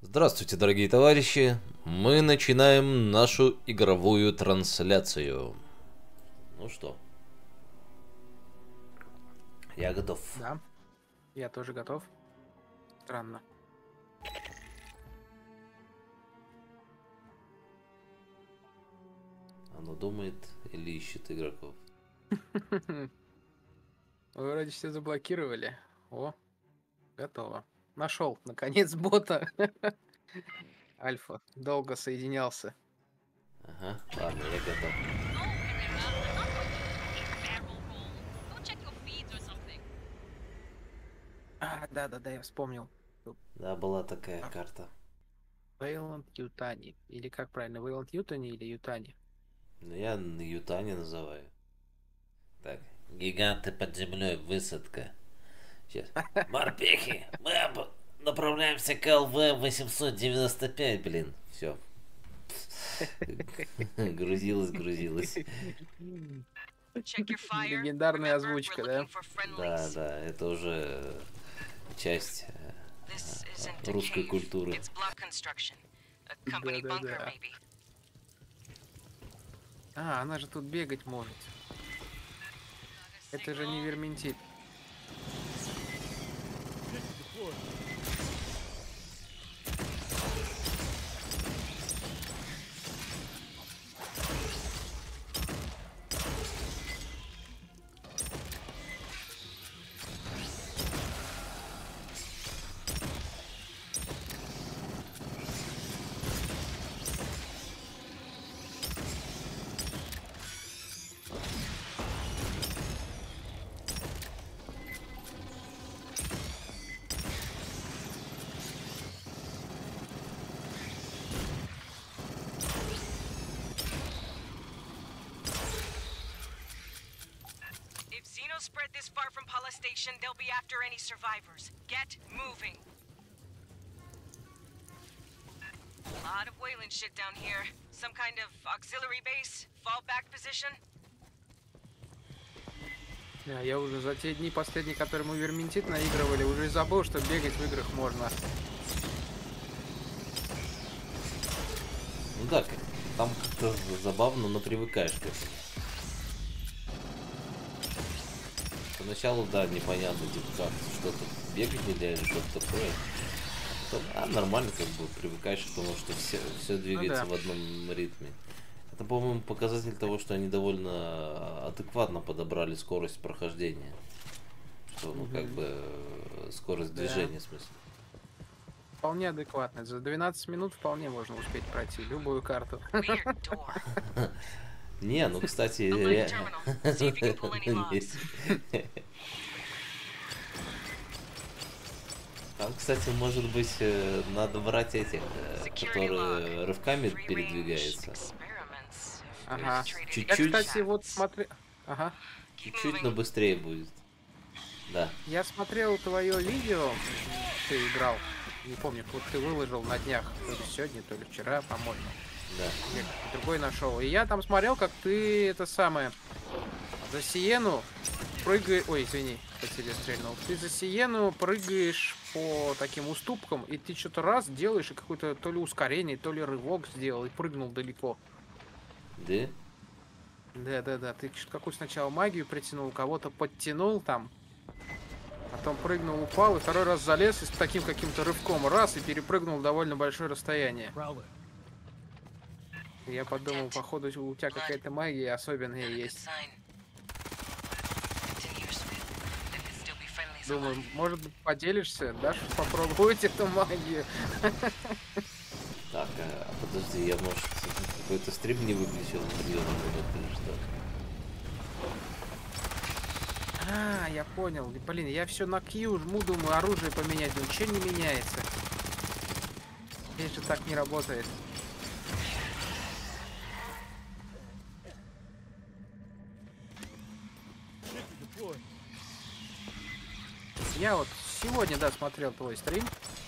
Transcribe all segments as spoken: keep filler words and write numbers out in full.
Здравствуйте, дорогие товарищи! Мы начинаем нашу игровую трансляцию. Ну что, я готов. Да, я тоже готов. Странно. Оно думает или ищет игроков? Вы вроде все заблокировали. О, готово. Нашел, наконец, бота. Альфа долго соединялся. Ага, ладно, я готов. А, да-да-да, я вспомнил. Да, была такая карта. Вейланд Ютани. Или как правильно, Вейланд Ютани или Ютани? Но я на Ютане называю. Так, гиганты под землей, высадка. Сейчас. Морпехи, мы об- направляемся к эл вэ восемьсот девяносто пять, блин. Все. Грузилась, грузилась. Легендарная озвучка, да? Да, да, это уже часть э, русской культуры. Да-да-да. А, она же тут бегать может. Это же не верментит. Spread this far from Pala Station, they'll be after any survivors. Get moving. A lot of Wayland shit down here. Some kind of auxiliary base, fallback position. А, я уже за те дни последние, которые мы верментит наигрывали, уже и забыл, что бегать в играх можно. Ну да, там как-то забавно, но привыкаешь к этому. Поначалу, да, непонятно, типа, как, что-то бегать нельзя или что-то такое. Потом, а, нормально, как бы, привыкаешь к тому, что все, все двигается Ну да. в одном ритме. Это, по-моему, показатель того, что они довольно адекватно подобрали скорость прохождения. Что, ну, как бы, скорость Да. движения, в смысле. Вполне адекватно. За двенадцать минут вполне можно успеть пройти любую карту. Weird door. Не, ну, кстати, Open ре- terminal. See if you can pull any locks. Там, кстати, может быть, э, надо брать этих, э, Security которые lock. рывками Free range передвигаются. experiments. Ага. Чуть-чуть. Я, кстати, вот смотрю... Ага. Keep Чуть-чуть, но moving. быстрее будет. Да. Я смотрел твое видео, ты играл. Не помню, вот ты выложил на днях, то ли сегодня, то ли вчера, по-моему. Да. Я какой-то другой нашел. И я там смотрел, как ты это самое за Сиену прыгаешь. Ой, извини, по тебе стрельнул. Ты за Сиену прыгаешь по таким уступкам, и ты что-то раз делаешь, и какое-то то ли ускорение, то ли рывок сделал, и прыгнул далеко. Да? Да-да-да, ты что-то какую сначала магию притянул, кого-то подтянул там, потом прыгнул, упал, и второй раз залез и с таким каким-то рывком раз, и перепрыгнул довольно большое расстояние. Я подумал, походу, у тебя какая-то магия особенная Not a good есть. sign. Continuous field. There could still be friendlies Думаю, alive. может быть, поделишься, дашь попробовать эту магию. Так, а, подожди, я, может, какой-то стрим не выключил миллион минут или что? А, я понял. Блин, я все на Q жму, думаю, оружие поменять, но ничего не меняется. Здесь же так не работает. Я вот сегодня, да, смотрел твой стрим.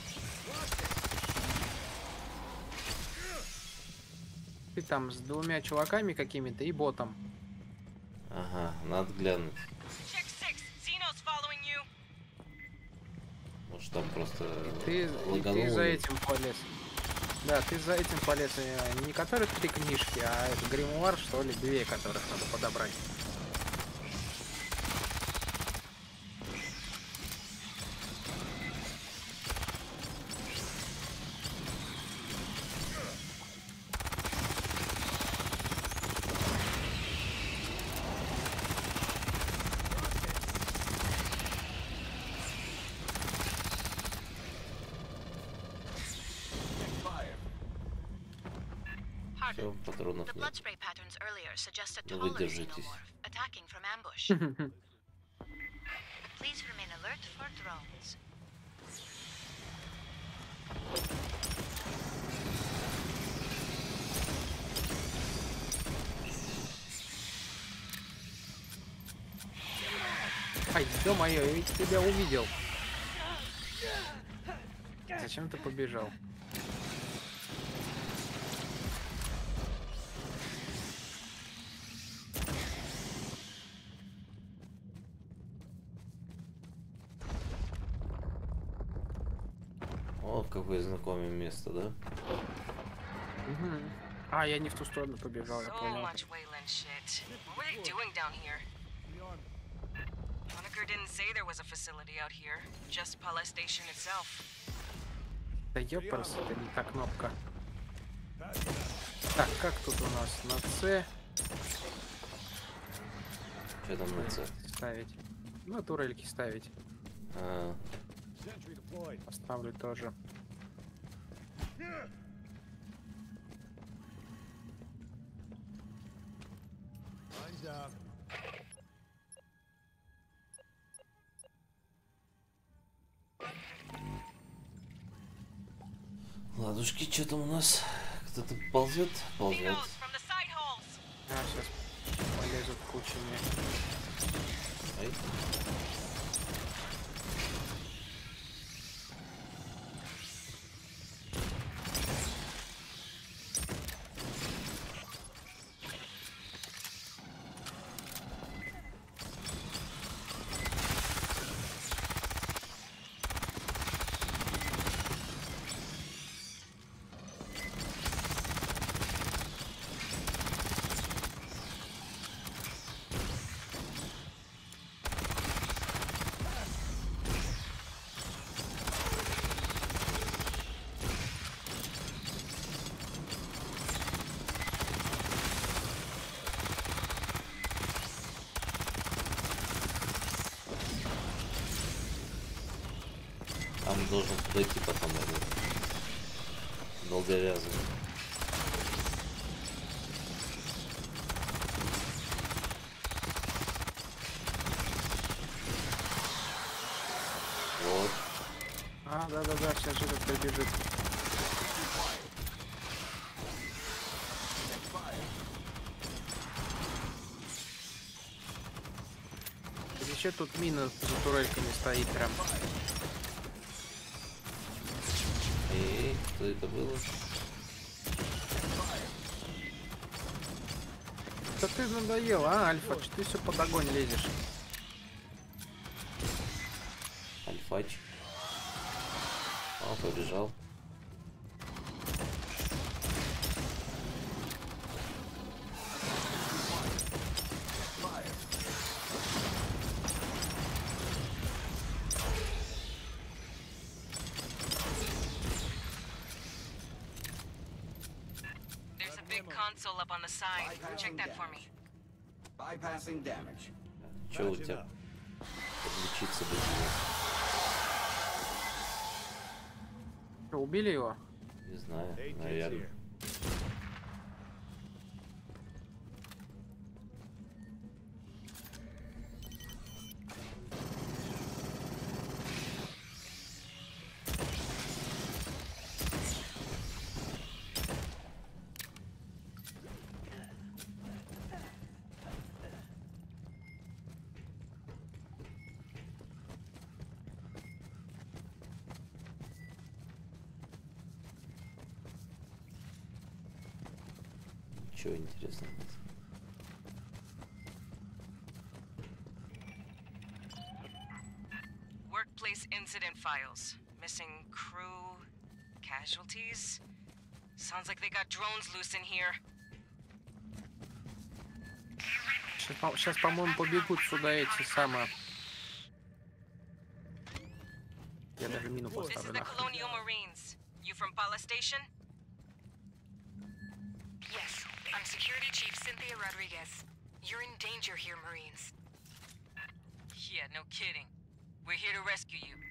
Ты там с двумя чуваками какими-то и ботом. Ага, надо глянуть. Check six. Xenos following you. Может, Может, там просто Ты, и лагануло. ты за этим полез. Да, ты за этим полез. э, Не которые три книжки, а это гримуар, что ли, две, которых надо подобрать. Все, патронов The нет. blood spray patterns earlier suggested Ну, taller выдержитесь. xenomorph attacking from ambush. Please remain alert for drones. Ай, ё-моё, я ведь тебя увидел. Зачем ты побежал? О, какое знакомое место, да? Мгм. А, я не в ту сторону побежал, я So понял. much Wayland shit. What were they doing down here? Honecker didn't say there was a facility out here, just Pala Station itself. Да ёпарс, это не та кнопка. Так, как тут у нас? На С Что там на С? ставить. Ну, турельки ставить. А, Поставлю тоже. ладушки, что там у нас? Кто-то ползет? Ползет. Needles from the side holes! А, сейчас полезут кучами. Ай. Там должен подойти потом этот долговязый. Вот. А, да-да-да, сейчас же этот прибежит. Еще тут мина за турельками стоит прям. Эй, что это было? Да ты надоел, а, Альфа, что ты все под огонь лезешь? Альфач. О, побежал. There's a big console up on the side. Check that for me. Bypassing damage. Че у тебя? Подлечиться бы тебе. Что, убили его? Не знаю, наверное. Чего интересно? Workplace incident files. Missing crew, casualties. Sounds like they got drones loose in here. Сейчас, по-моему, побегут сюда эти самые. Я даже мину This is поставлю the нахуй. Colonial Marines. You from Pala Station? Yes, I'm Security Chief Cynthia Rodriguez. You're in danger here, Marines. Yeah, no kidding. We're here to rescue you.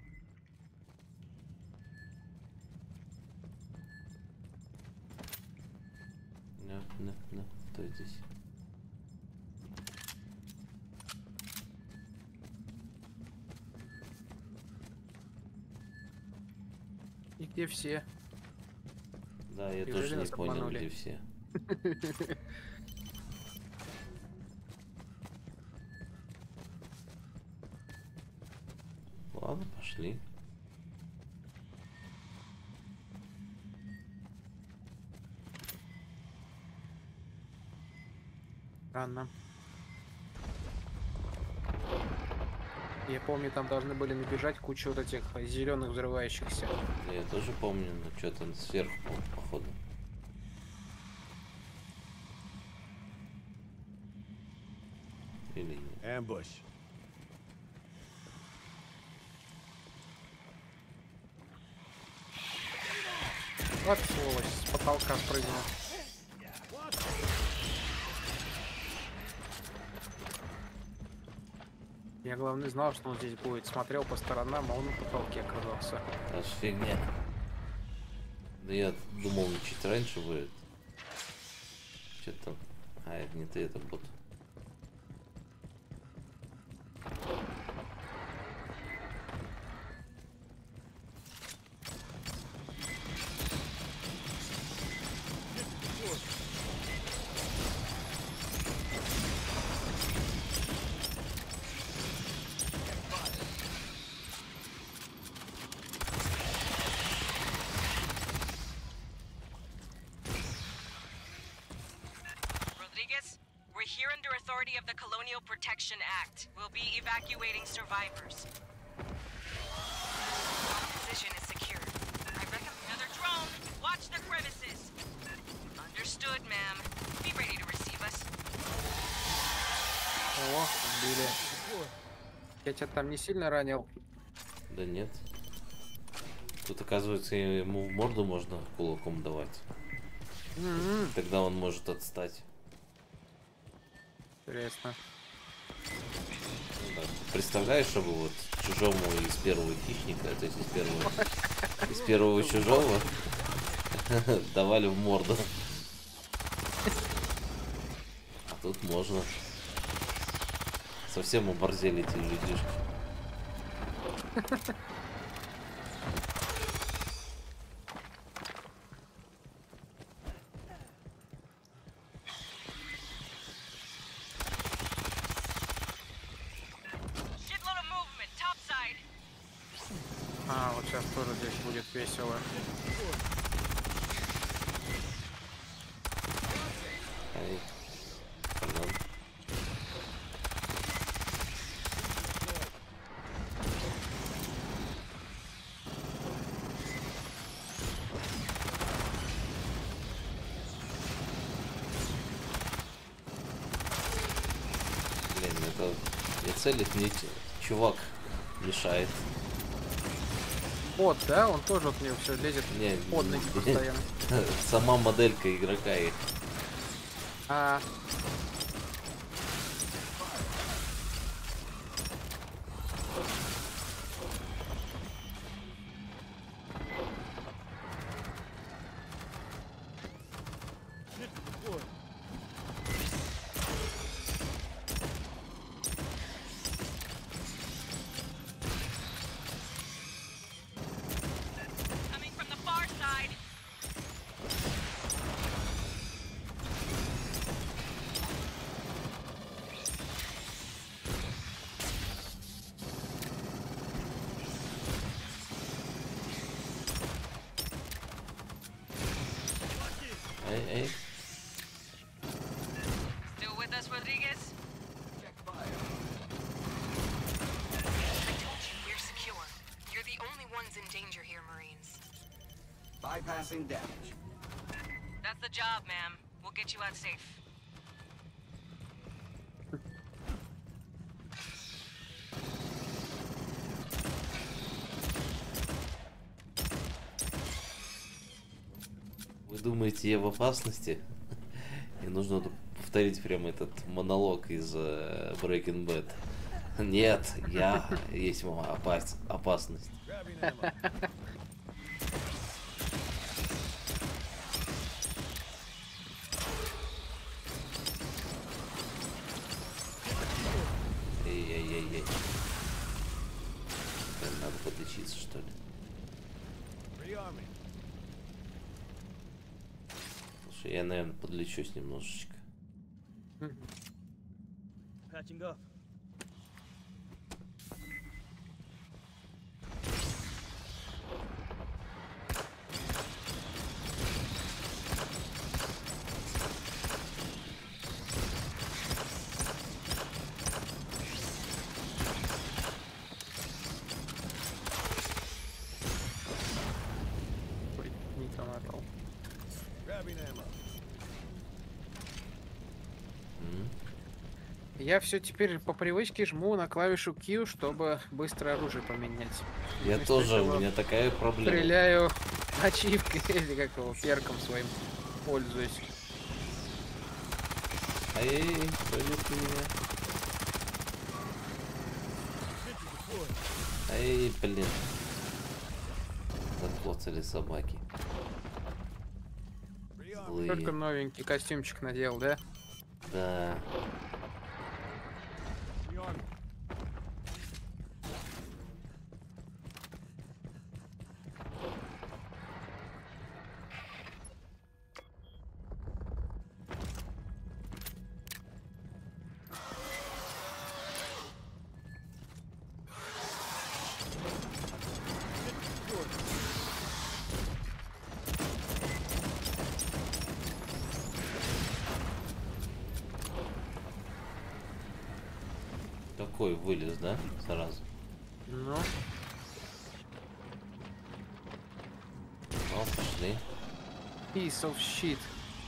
No, no, no. Кто здесь? И где все? Да, я Неужели тоже не нас понял, обманули? где все. Ладно, пошли. Странно. Я помню, там должны были набежать куча вот этих зеленых взрывающихся. Я тоже помню, но что-то сверху, по- походу. Или нет. Ambush. Вот сволочь, с потолка спрыгнул. Я, главное, знал, что он здесь будет. Смотрел по сторонам, а он на потолке оказался. Это ж фигня. Да я думал, чуть раньше будет. Что-то там. А, это не ты, это бот. Rodriguez, we're here under authority of the Colonial Protection Act. We'll be evacuating survivors. Position is secure. I recommend. Another drone! Watch the crevices! Understood, ma'am. Be ready to receive us. О, убили. Я тебя там не сильно ранил. Да нет. Тут, оказывается, ему в морду можно кулаком давать. М-м, Тогда он может отстать. Интересно. Ну да. Представляешь, чтобы вот чужому из первого хищника, то есть из первого, из первого чужого давали в морду. А тут можно. Совсем оборзели эти людишки. Shitload of movement, topside. А, вот сейчас тоже здесь будет весело. Ай. Пардон. Блин, это я целить мне ч- чувак мешает. Вот, да, он тоже вот мне все лезет Не, под ноги постоянно. сама моделька игрока и А, Coming from the far side. эй, эй. Still with us, Rodriguez? I told you we're secure. You're the Bypassing damage. That's the job, ma'am. We'll get you out safe. Вы думаете, я в опасности? Мне нужно тут повторить прямо этот монолог из э, Breaking Bad. Нет, я есть опас... опасность. Эй-эй-эй-эй. Надо подлечиться, что ли? Слушай, я, наверное, подлечусь немножечко. Patching up. Ой, не то нажал. Grabbing ammo. Я все теперь по привычке жму на клавишу Q, чтобы быстро оружие поменять. Я Вместо тоже, этого у меня такая проблема. стреляю ачивкой или как его, перком своим пользуюсь. Ай, пролет меня. Ай, блин. Заклоцали собаки. Злые. Только новенький костюмчик надел, да? Да. Такой вылез, да? Сразу. Ну, О, пошли. piece of shit.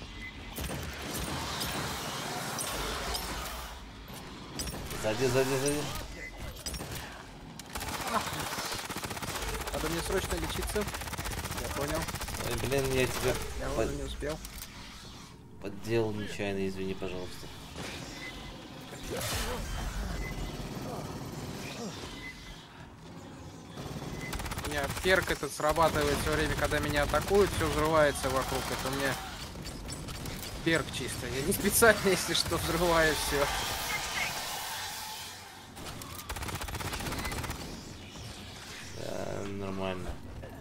Сзади, сзади, сзади. Надо мне срочно лечиться. Я понял. Ой, блин, я тебя Я под- уже не успел. подделал нечаянно, извини, пожалуйста. У меня перк этот срабатывает все время, когда меня атакуют, все взрывается вокруг. Это у меня перк чисто. Я не специально, если что, взрываю все. Да, нормально.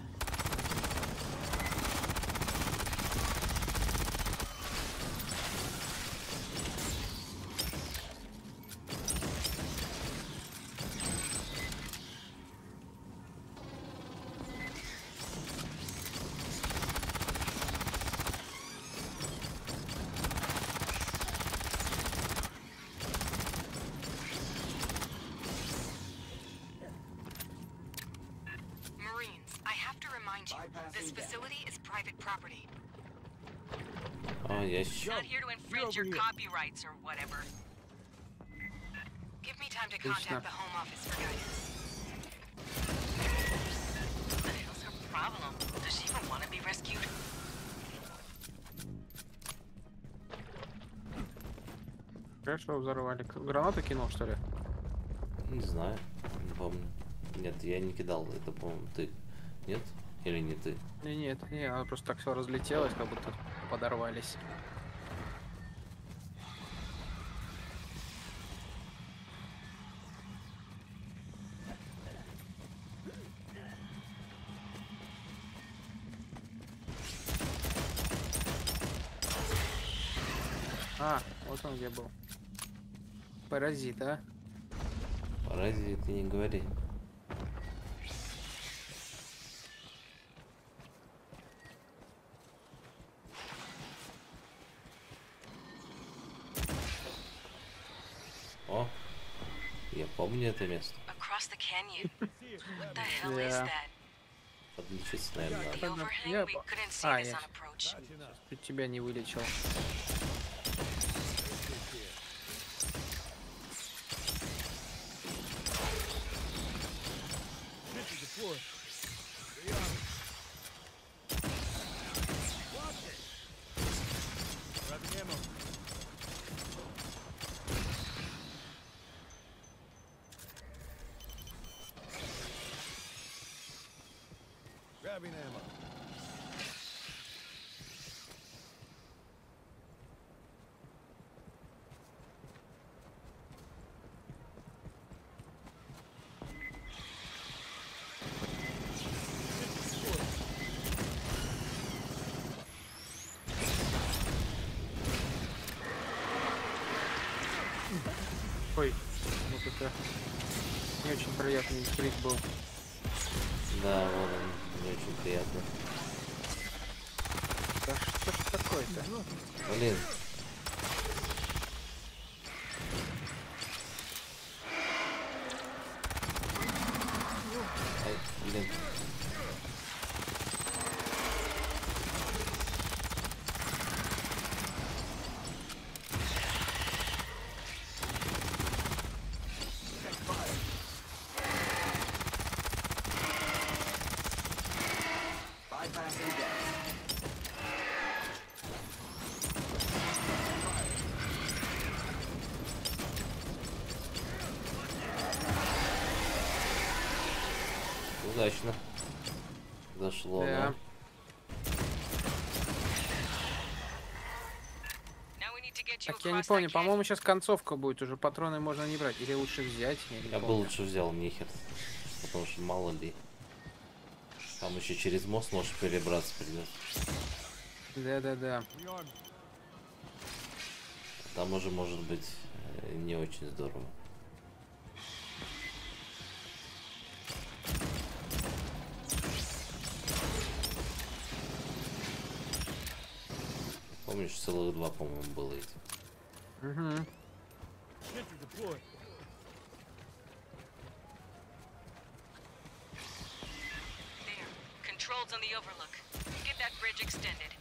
Marines, I have to remind you, this facility is private property. О, я щ- Not here to infringe your copyrights or whatever. Give me time to Отлично. contact the Home Office for guidance. What the hell's her problem? Does she even want to be rescued? Хорошо, взорвали. К- Гранату кинул, что ли? не знаю, не помню. Нет, я не кидал, это, по-моему, ты. Нет? Или не ты? Не, нет, не, оно просто так все разлетелось, как будто подорвались. А, вот он где был. Паразит, а? Паразит, ты не говори. О, я помню это место. Across the canyon? What the hell is Yeah. that? Подлечиться, наверное, The надо. overhang, Yeah, we but- couldn't see ah, this yes. on approach. Чуть тебя не вылечил. Sentry deployed. Stay on it. Watch it. Grabbing ammo. Grabbing ammo. Ой, вот это не очень приятный крик был. Да, вот он, не очень приятно. Да что ж такое-то? Блин. Ай, блин. Bypassing damage. Удачно. Зашло, Да. да? Now we need to get you Так, я не across that помню, canyon. по-моему, сейчас концовка будет, уже патроны можно не брать. Или лучше взять, я не Я бы помню. лучше взял нихер. Потому что мало ли. Там еще через мост можешь перебраться придется. Да-да-да. Там уже может быть э, не очень здорово. Помнишь, целых два, по-моему, было этих. Угу. Sentry deployed. There. Controls on the overlook. Get that bridge extended.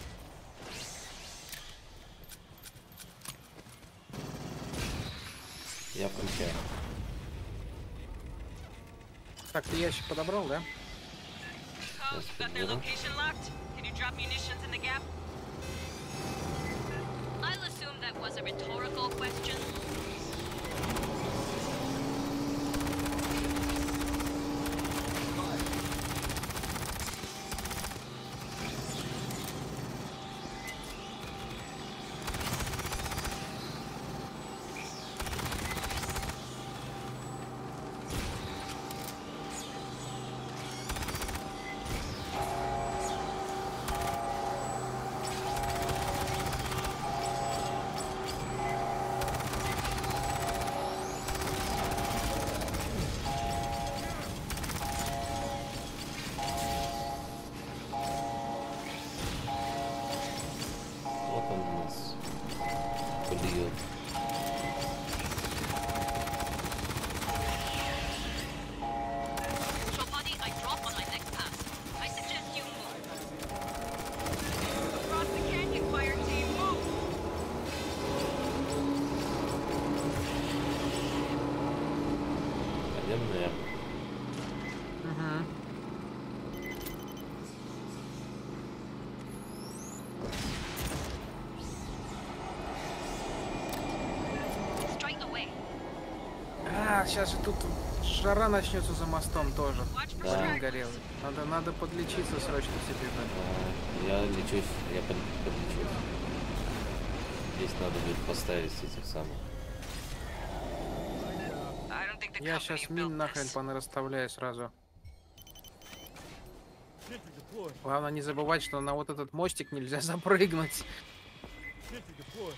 Я включаю. Так, ты ящик подобрал, да? Cole, you got their location locked? Can you drop munitions in the gap? I'll assume that was a rhetorical question. Вот он у нас побьет. Chobani, I drop on my next pass. I suggest you move. Across the canyon, fire team, move! Пойдем наверх. Угу. Straight away. А, сейчас же тут жара начнется за мостом тоже. Watch for Да. Блин, stragglers. горелый. Надо, надо подлечиться срочно себе. А, Я лечусь, я под- подлечусь. Здесь надо будет поставить этих самых. I don't think the Я company сейчас built мин нахрен this. понарасставляю сразу. Sentry deployed. Главное не забывать, что на вот этот мостик нельзя запрыгнуть. Sentry deployed.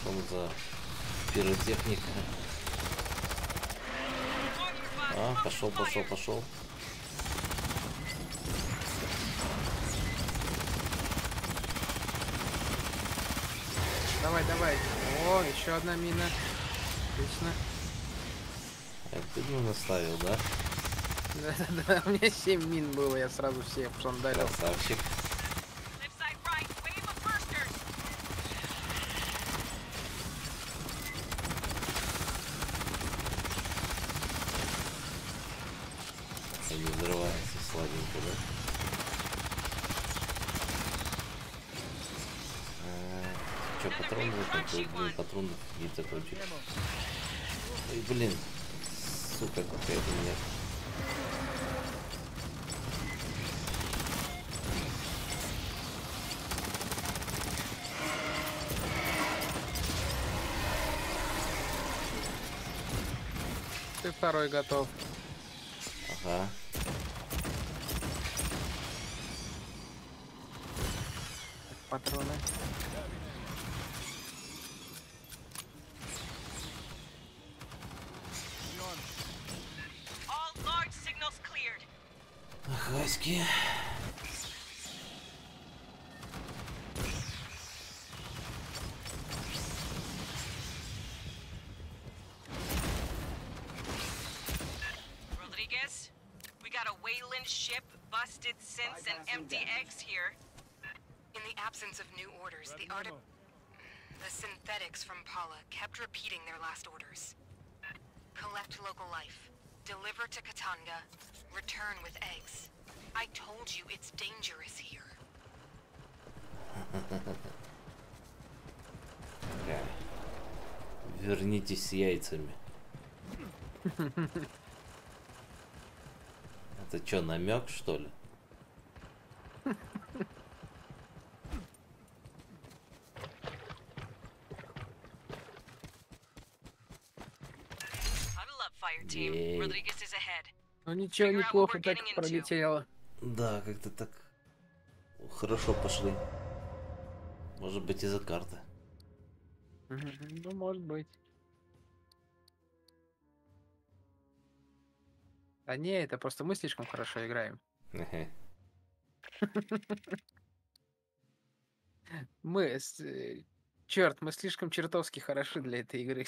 Что за пиротехника? А, пошел, пошел, пошел. Давай, давай. О, еще одна мина. Отлично. А ты ну наставил, да? Да-да-да, у меня семь мин было, я сразу все шандалил. Красавчик. Left side right, wave of bursters. Они взрываются сладенько, да? А, Че, патроны? Блин, патроны не закончились. Ой, блин. Сука, какая-то у меня. Ты второй готов. Ага. Патроны. All large signals cleared. Хаски. Rodriguez, we got a Wayland ship, busted synths, and empty eggs here. In the absence of new orders, the art of the synthetics from Paula kept repeating their last orders. Collect local life, deliver to Katanga, return with eggs. I told you it's dangerous here. Бля. Вернитесь с яйцами. Это что, намек, что ли? Huddle up, fire team. Yay. Rodriguez is ahead. Ну ничего, Figure out what неплохо we're так getting into. пролетело. Да, как-то так хорошо пошли. Может быть, из-за карты. Мгм, ну, может быть. А не, это просто мы слишком хорошо играем. Хе-хе. Мы, черт, мы слишком чертовски хороши для этой игры.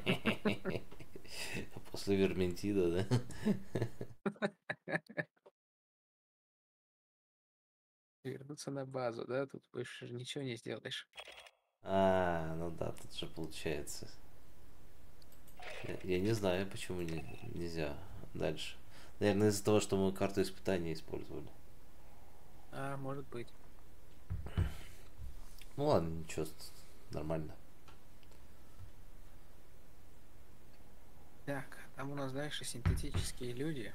После Верментида, да? Вернуться на базу, да? Тут больше ничего не сделаешь. А, ну да, тут же получается. Я, я не знаю, почему не, нельзя дальше. Наверное, из-за того, что мы карту испытания использовали. А, может быть. Ну ладно, ничего, нормально. Так, там у нас дальше синтетические люди.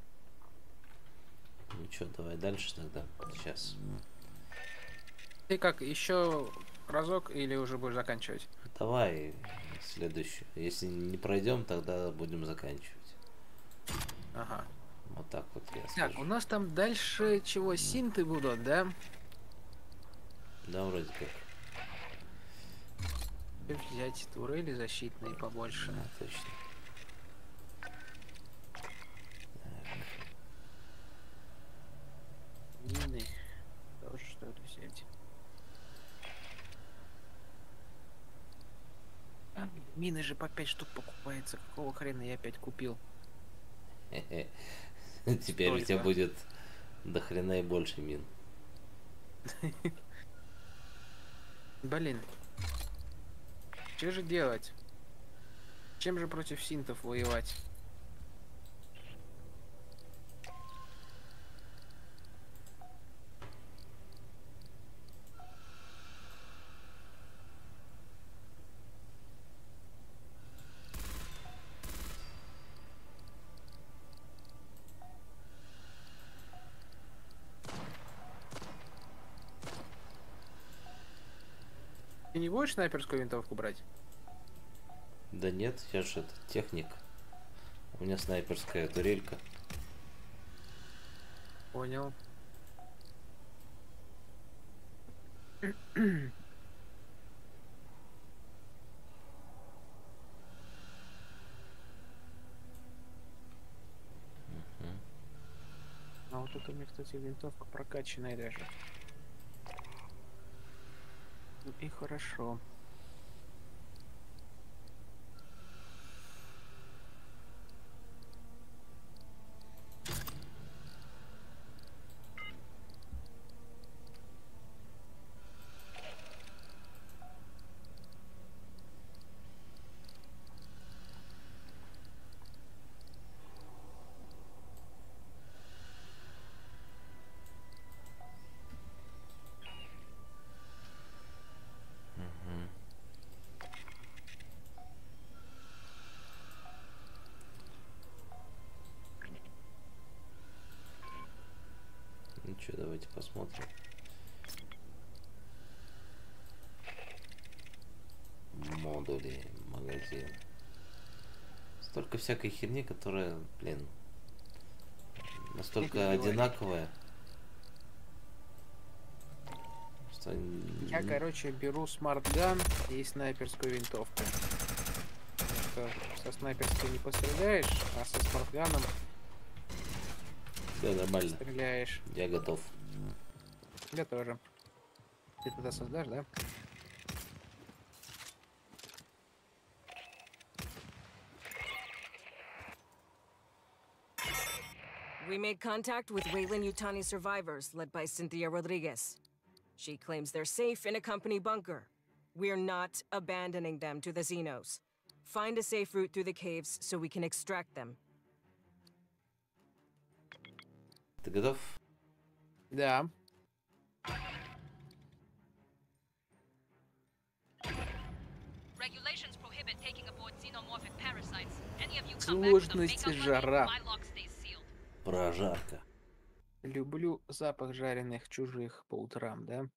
Ну что, давай дальше тогда. Сейчас. Ты как, еще разок или уже будешь заканчивать? Давай следующую. Если не пройдем, тогда будем заканчивать. Ага. Вот так вот я Так, скажу. у нас там дальше чего, синты будут, да? Да, вроде как. Взять турели защитные побольше. Да, точно. Мины. Тоже что-то взять. А, мины же по пять штук покупается. Какого хрена я опять купил? Теперь у тебя Столько. будет до хрена и больше мин. Блин. Что же делать? Чем же против синтов воевать? Ты не будешь снайперскую винтовку брать? Да нет, я же это техник. У меня снайперская турелька. Понял. Тут у меня, кстати, винтовка прокачанная даже. Ну и хорошо. Ну что, давайте посмотрим. Модули, магазин. Столько всякой херни, которая, блин, настолько одинаковая. Что... Я, короче, беру смартган и снайперскую винтовку. Потому что со снайперской не постреляешь, а со смартганом Да, нормально. стреляешь. Я готов. Я тоже. Ты туда создашь, да? We made contact with Weyland-Yutani survivors led by Cynthia Rodriguez. She claims they're safe in a company bunker. We're not abandoning them to the Xenos. Find a safe route through the caves so we can extract them. Ты готов? Да. Regulations prohibit taking aboard xenomorphic parasites. Any of you come back with a Сложности makeup жара. my lock stays sealed. Прожарка. Люблю запах жареных чужих по утрам, да?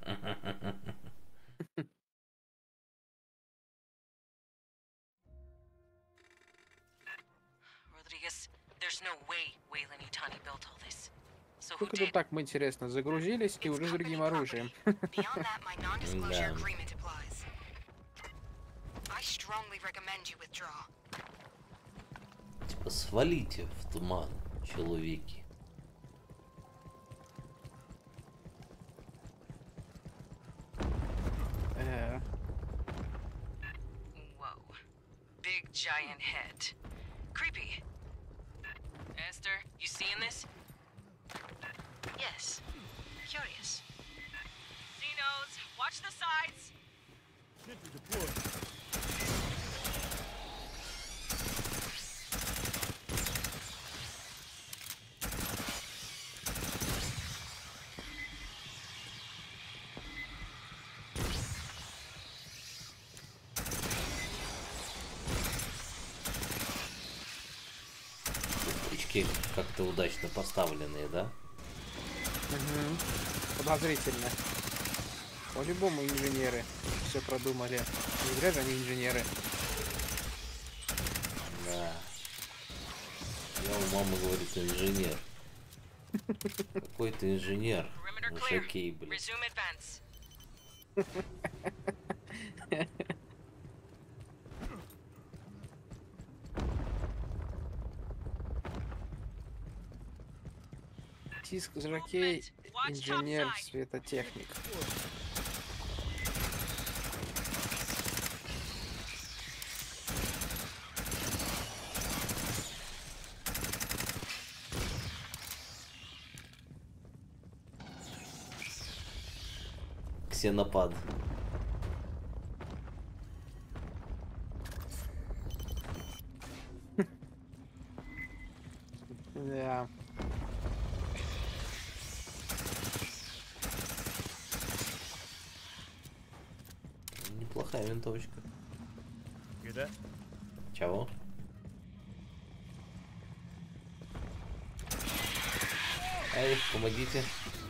Rodriguez, there's no way Weyland-Yutani built all this. So who Только тут did? так мы, интересно, загрузились и уже с другим оружием. Beyond that, my non-disclosure Да. agreement applies. I strongly recommend you withdraw. Типа свалите в туман, человеки. Э, Whoa. Big giant head. Creepy. Esther, you seeing this? Yes. Curious. Xenos, watch the sides! Sentry deployed. Птички как-то удачно поставленные, да? мгм. Подозрительно. По-любому инженеры все продумали. Не зря же они инженеры. Да. Я у мамы говорит инженер. Какой ты инженер? Perimeter clear. Высокий, блин. Resume advance. Тиск Жакей, инженер, светотехник. Ксенопад. Да. Неплохая винтовочка. Hear that? Чего? Эй, помогите.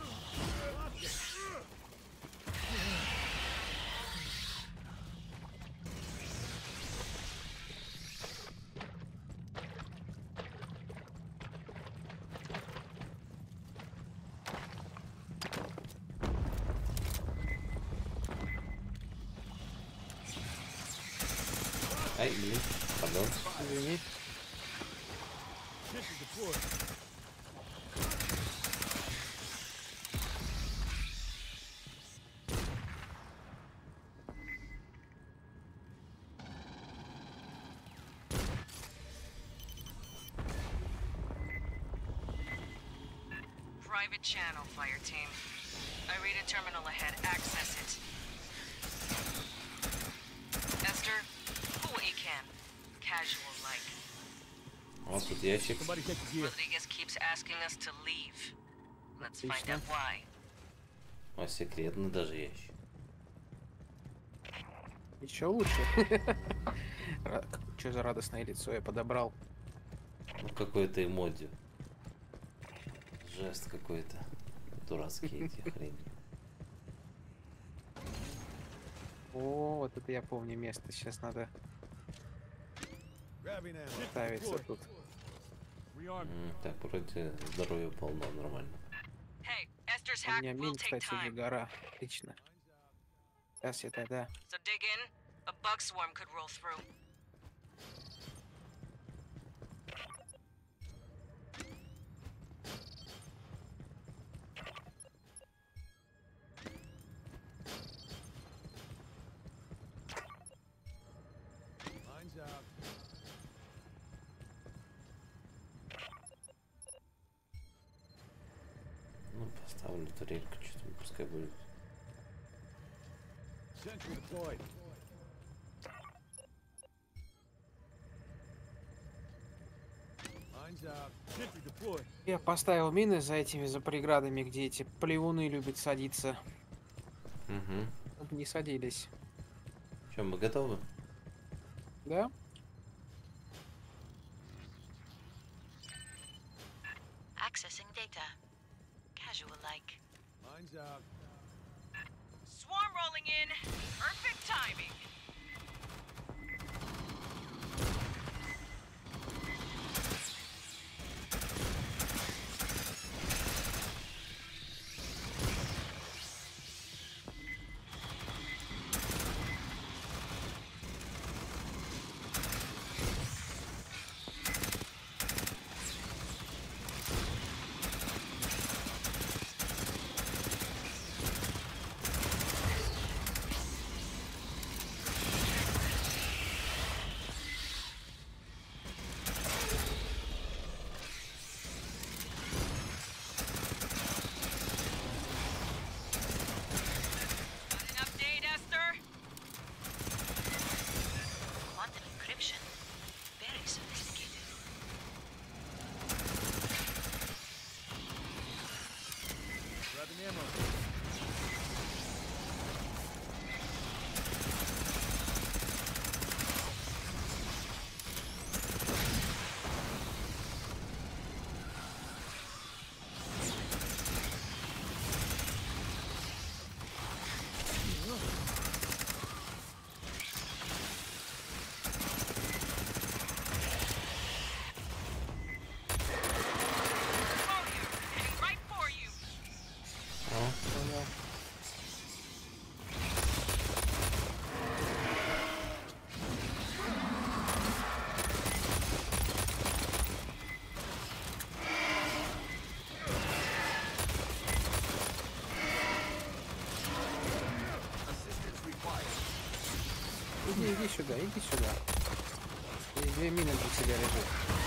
Ай, блин, пардон. Извини. Sentry deployed. private channel, fire team. I read a terminal ahead. Access it. Esther, pull what you can. Casual like. Вот тут ящик. Somebody take the gear. Rodriguez keeps asking us to leave. Let's find Отлично. out why. А секретный даже ящик. Еще лучше. Что за радостное лицо я подобрал? Ну какой-то эмодзи. Жест какой-то. Дурацкие эти хрени. О, вот это я помню место. Сейчас надо Grabbing ammo. ставиться тут. Rearming. М, Так, вроде здоровья полно, нормально. Hey, Esther's У hack меня will мин, take кстати, уже time. гора. Отлично. Сейчас я тогда. So dig in. A bug swarm could roll through. Lines out. Ну, поставлю турельку, что-то пускай будет. Sentry deployed. Lines out. Sentry deployed. Я поставил мины за этими, за преградами, где эти плевуны любят садиться. Угу. Чтобы не садились. Че, мы готовы? Да? Accessing data. Casual like. Lines out. Swarm rolling in. Perfect timing. An update, Esther? Quantum encryption. Very sophisticated. Grabbing ammo. Heading right for you. Понял. Assistance required. Иди, иди сюда, иди сюда. Здесь две мины для тебя лежит.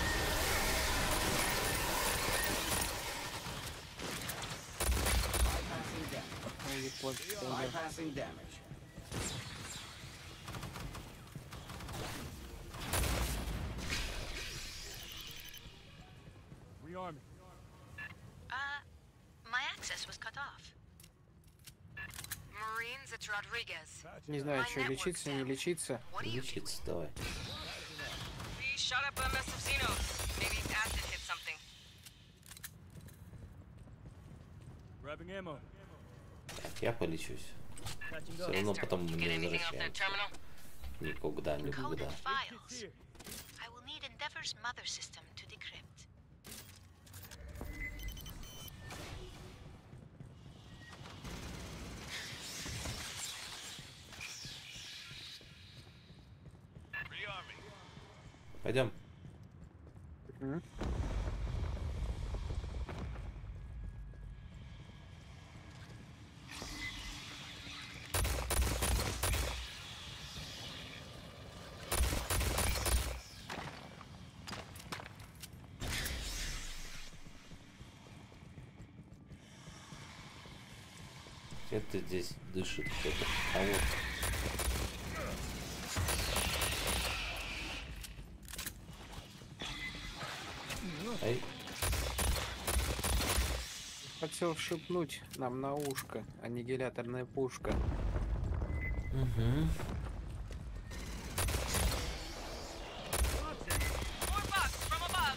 Bypassing damage. Ой, вот, понял. Bypassing damage. Rearming. Uh, my access was cut off. Marines, it's Rodriguez. Не знаю, что лечиться, не лечиться. What do you do? Лечиться давай. We shot up a mess of Xenos. Maybe acid hit something. Grabbing ammo. Так, я полечусь. Catching Все up. равно Esther, потом мы get не anything off that возвращаемся. terminal? Никогда, никогда. Encoded files. Here. I will need Endeavor's mother system to decrypt. Пойдем. Мгм. Это здесь дышит кто-то. А вот. Ай. Хотел шепнуть нам на ушко. Аннигиляторная пушка. Угу. More bugs from above.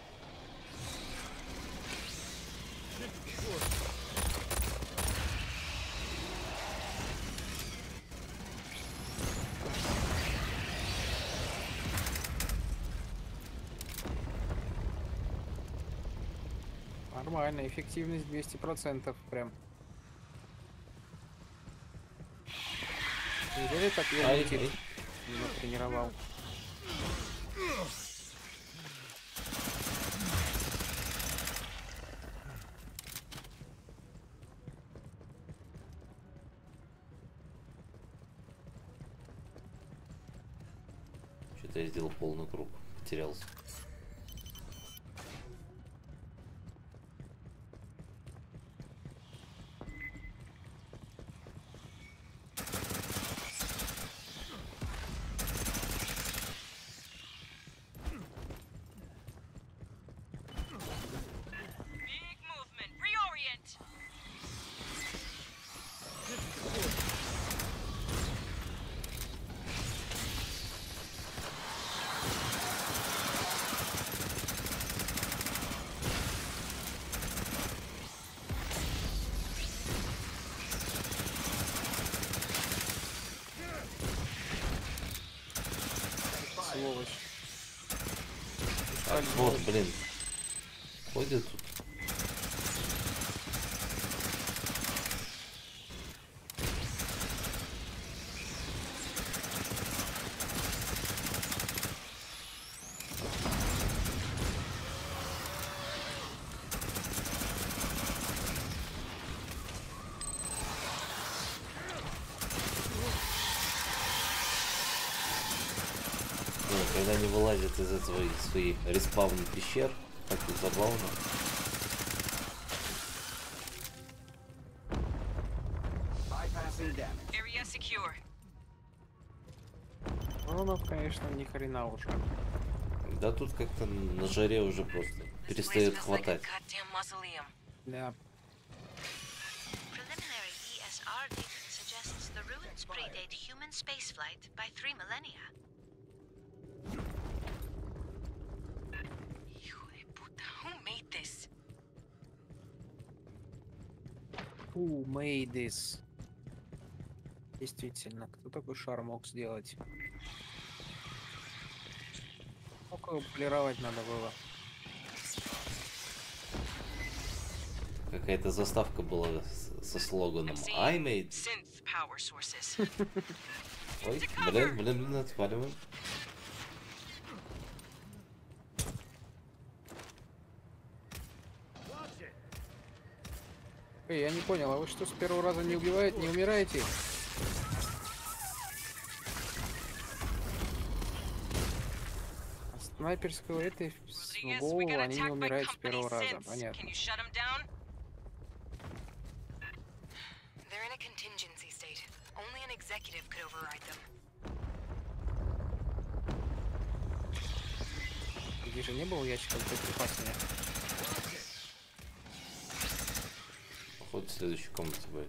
Нормально, эффективность двести процентов прям. Неужели так я Ай, летит? ай. Его тренировал. Что-то я сделал полный круг. Потерялся. Big movement. Reorient. Сволочь. Так, вот, блин. Ходит тут. Ну, когда не вылазит из этого из своих респаун пещер, так тут забавно. Bypassing damage. Area secure. Воронов, конечно, ни хрена уже. Да тут как-то на жаре уже просто This place перестает feels like a хватать. goddamn mausoleum. Да. Preliminary E S R data suggests the ruins predate human spaceflight by three millennia. Hijo de puta, who made this? Who made this? Действительно, кто такой шар мог сделать? Сколько его полировать надо было? Какая-то заставка была с- со слоганом I made. Synth power sources. Ой, блин, блин, блин, отваливаем. Эй, я не понял, а вы что, с первого раза не убиваете, не умираете? А снайперского этой в Rodriguez, we голову got они не attacked by умирают с company первого раза, synths. понятно. Can you shut them down? They're in a contingency state. Only an executive could override them. Где же не было ящика с боеприпасами? Походу в следующей комнате будет.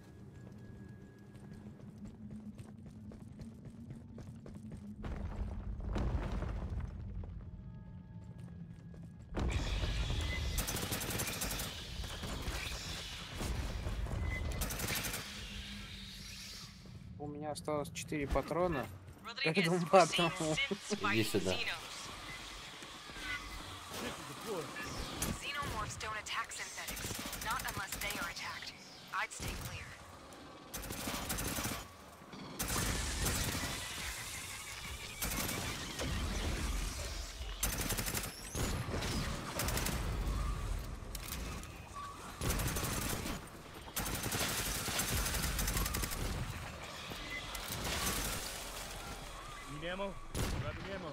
У меня осталось четыре патрона. Rodriguez, думаю, we're seeing одного. synths Иди fighting сюда. Xenos. Xenomorphs don't attack synthetics. Not unless they are attacked. I'd stay clear. Need ammo? Grabbing ammo.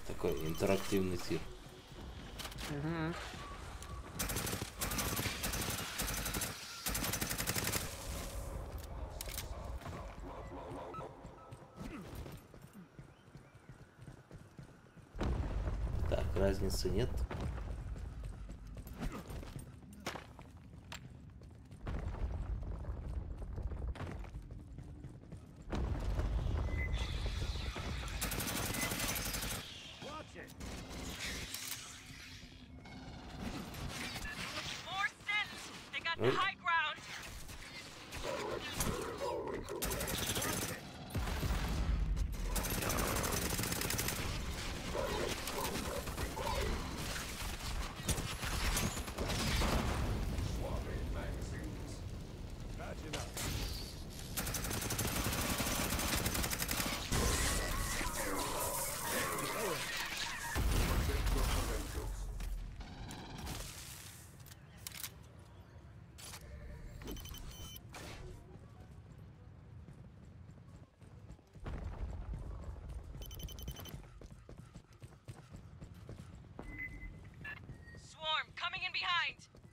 Такой интерактивный тир. Угу. Так, разницы нет. Ой. Swarm coming in behind.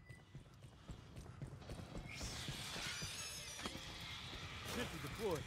Sentry deployed.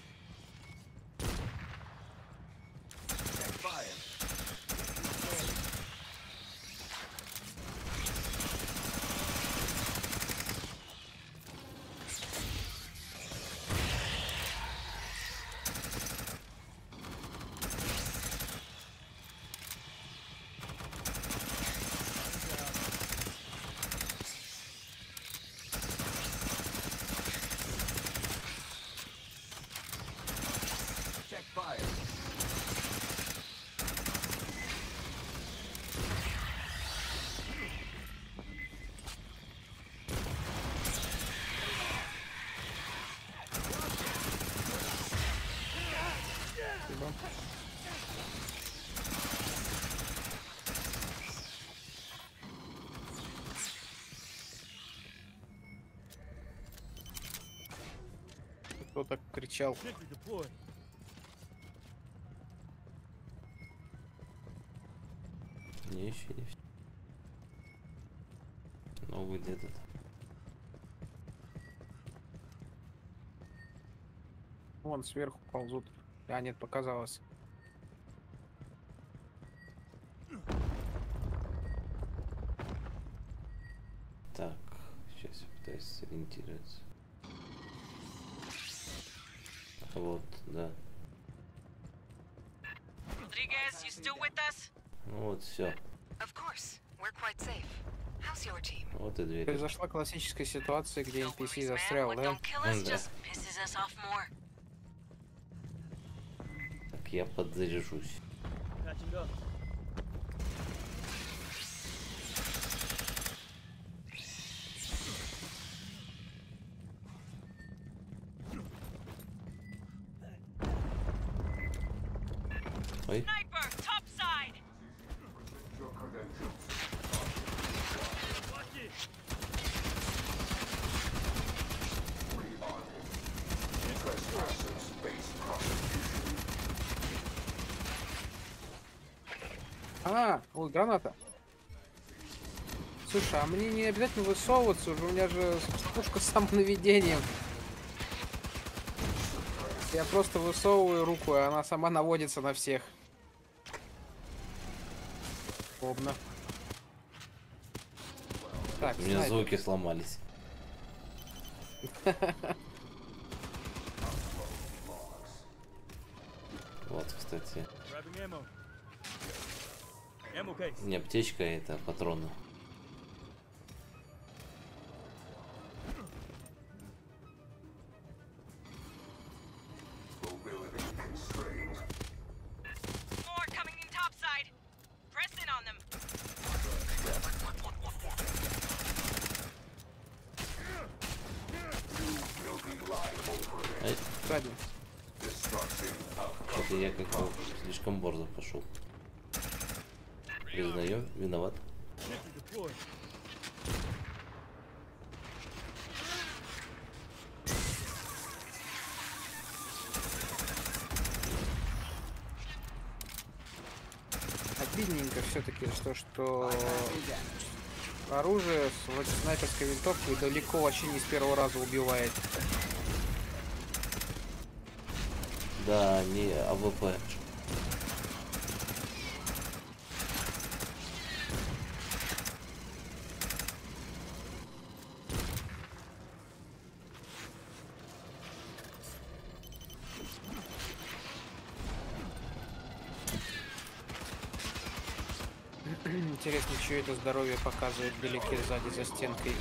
Check fire. Кто так кричал? Sentry deployed. Не, еще не все. Новый где-то. Вон сверху ползут. А, нет, показалось. Так, сейчас я пытаюсь сориентироваться. Вот, да. Rodriguez, you still with us? Ну вот, все. Of course. We're quite safe. How's your team? Вот и дверь. Произошла классическая ситуация, где No эн пи си worries, man. застрял, What да? don't kill us Да. just pisses us off more. Так, я подзаряжусь. Patching up. Ой, Sniper, top side. Watch it. А, ой, граната. Слушай, а мне не обязательно высовываться, уже у меня же пушка с самонаведением. Я просто высовываю руку, и она сама наводится на всех. Удобно. Так, у меня снайпер. звуки сломались. Вот, кстати. Grabbing ammo. Ammo case. Не аптечка, это патроны. More coming in top side. Press in on them. Ай, Сзади. это я как-то слишком борзо пошел. Признаю, виноват. Sentry deployed. Отбить обидненько все-таки, что, что оружие с вроде снайперской винтовкой далеко вообще не с первого раза убивает. Да, не АВП. Интересно, что это здоровье показывает вдалеке сзади за стенкой.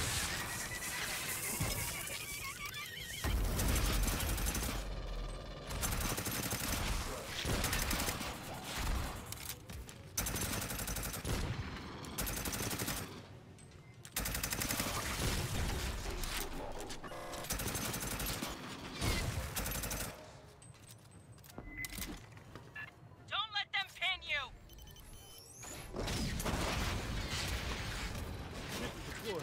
Don't let them pin you! Deploy.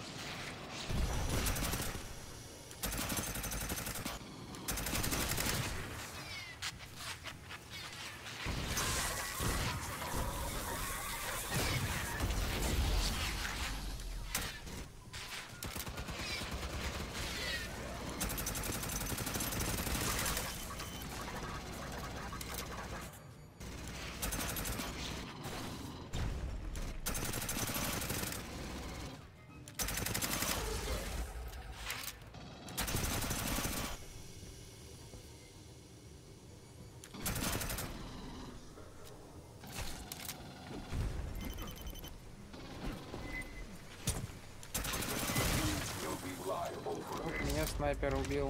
Меня снайпер убил.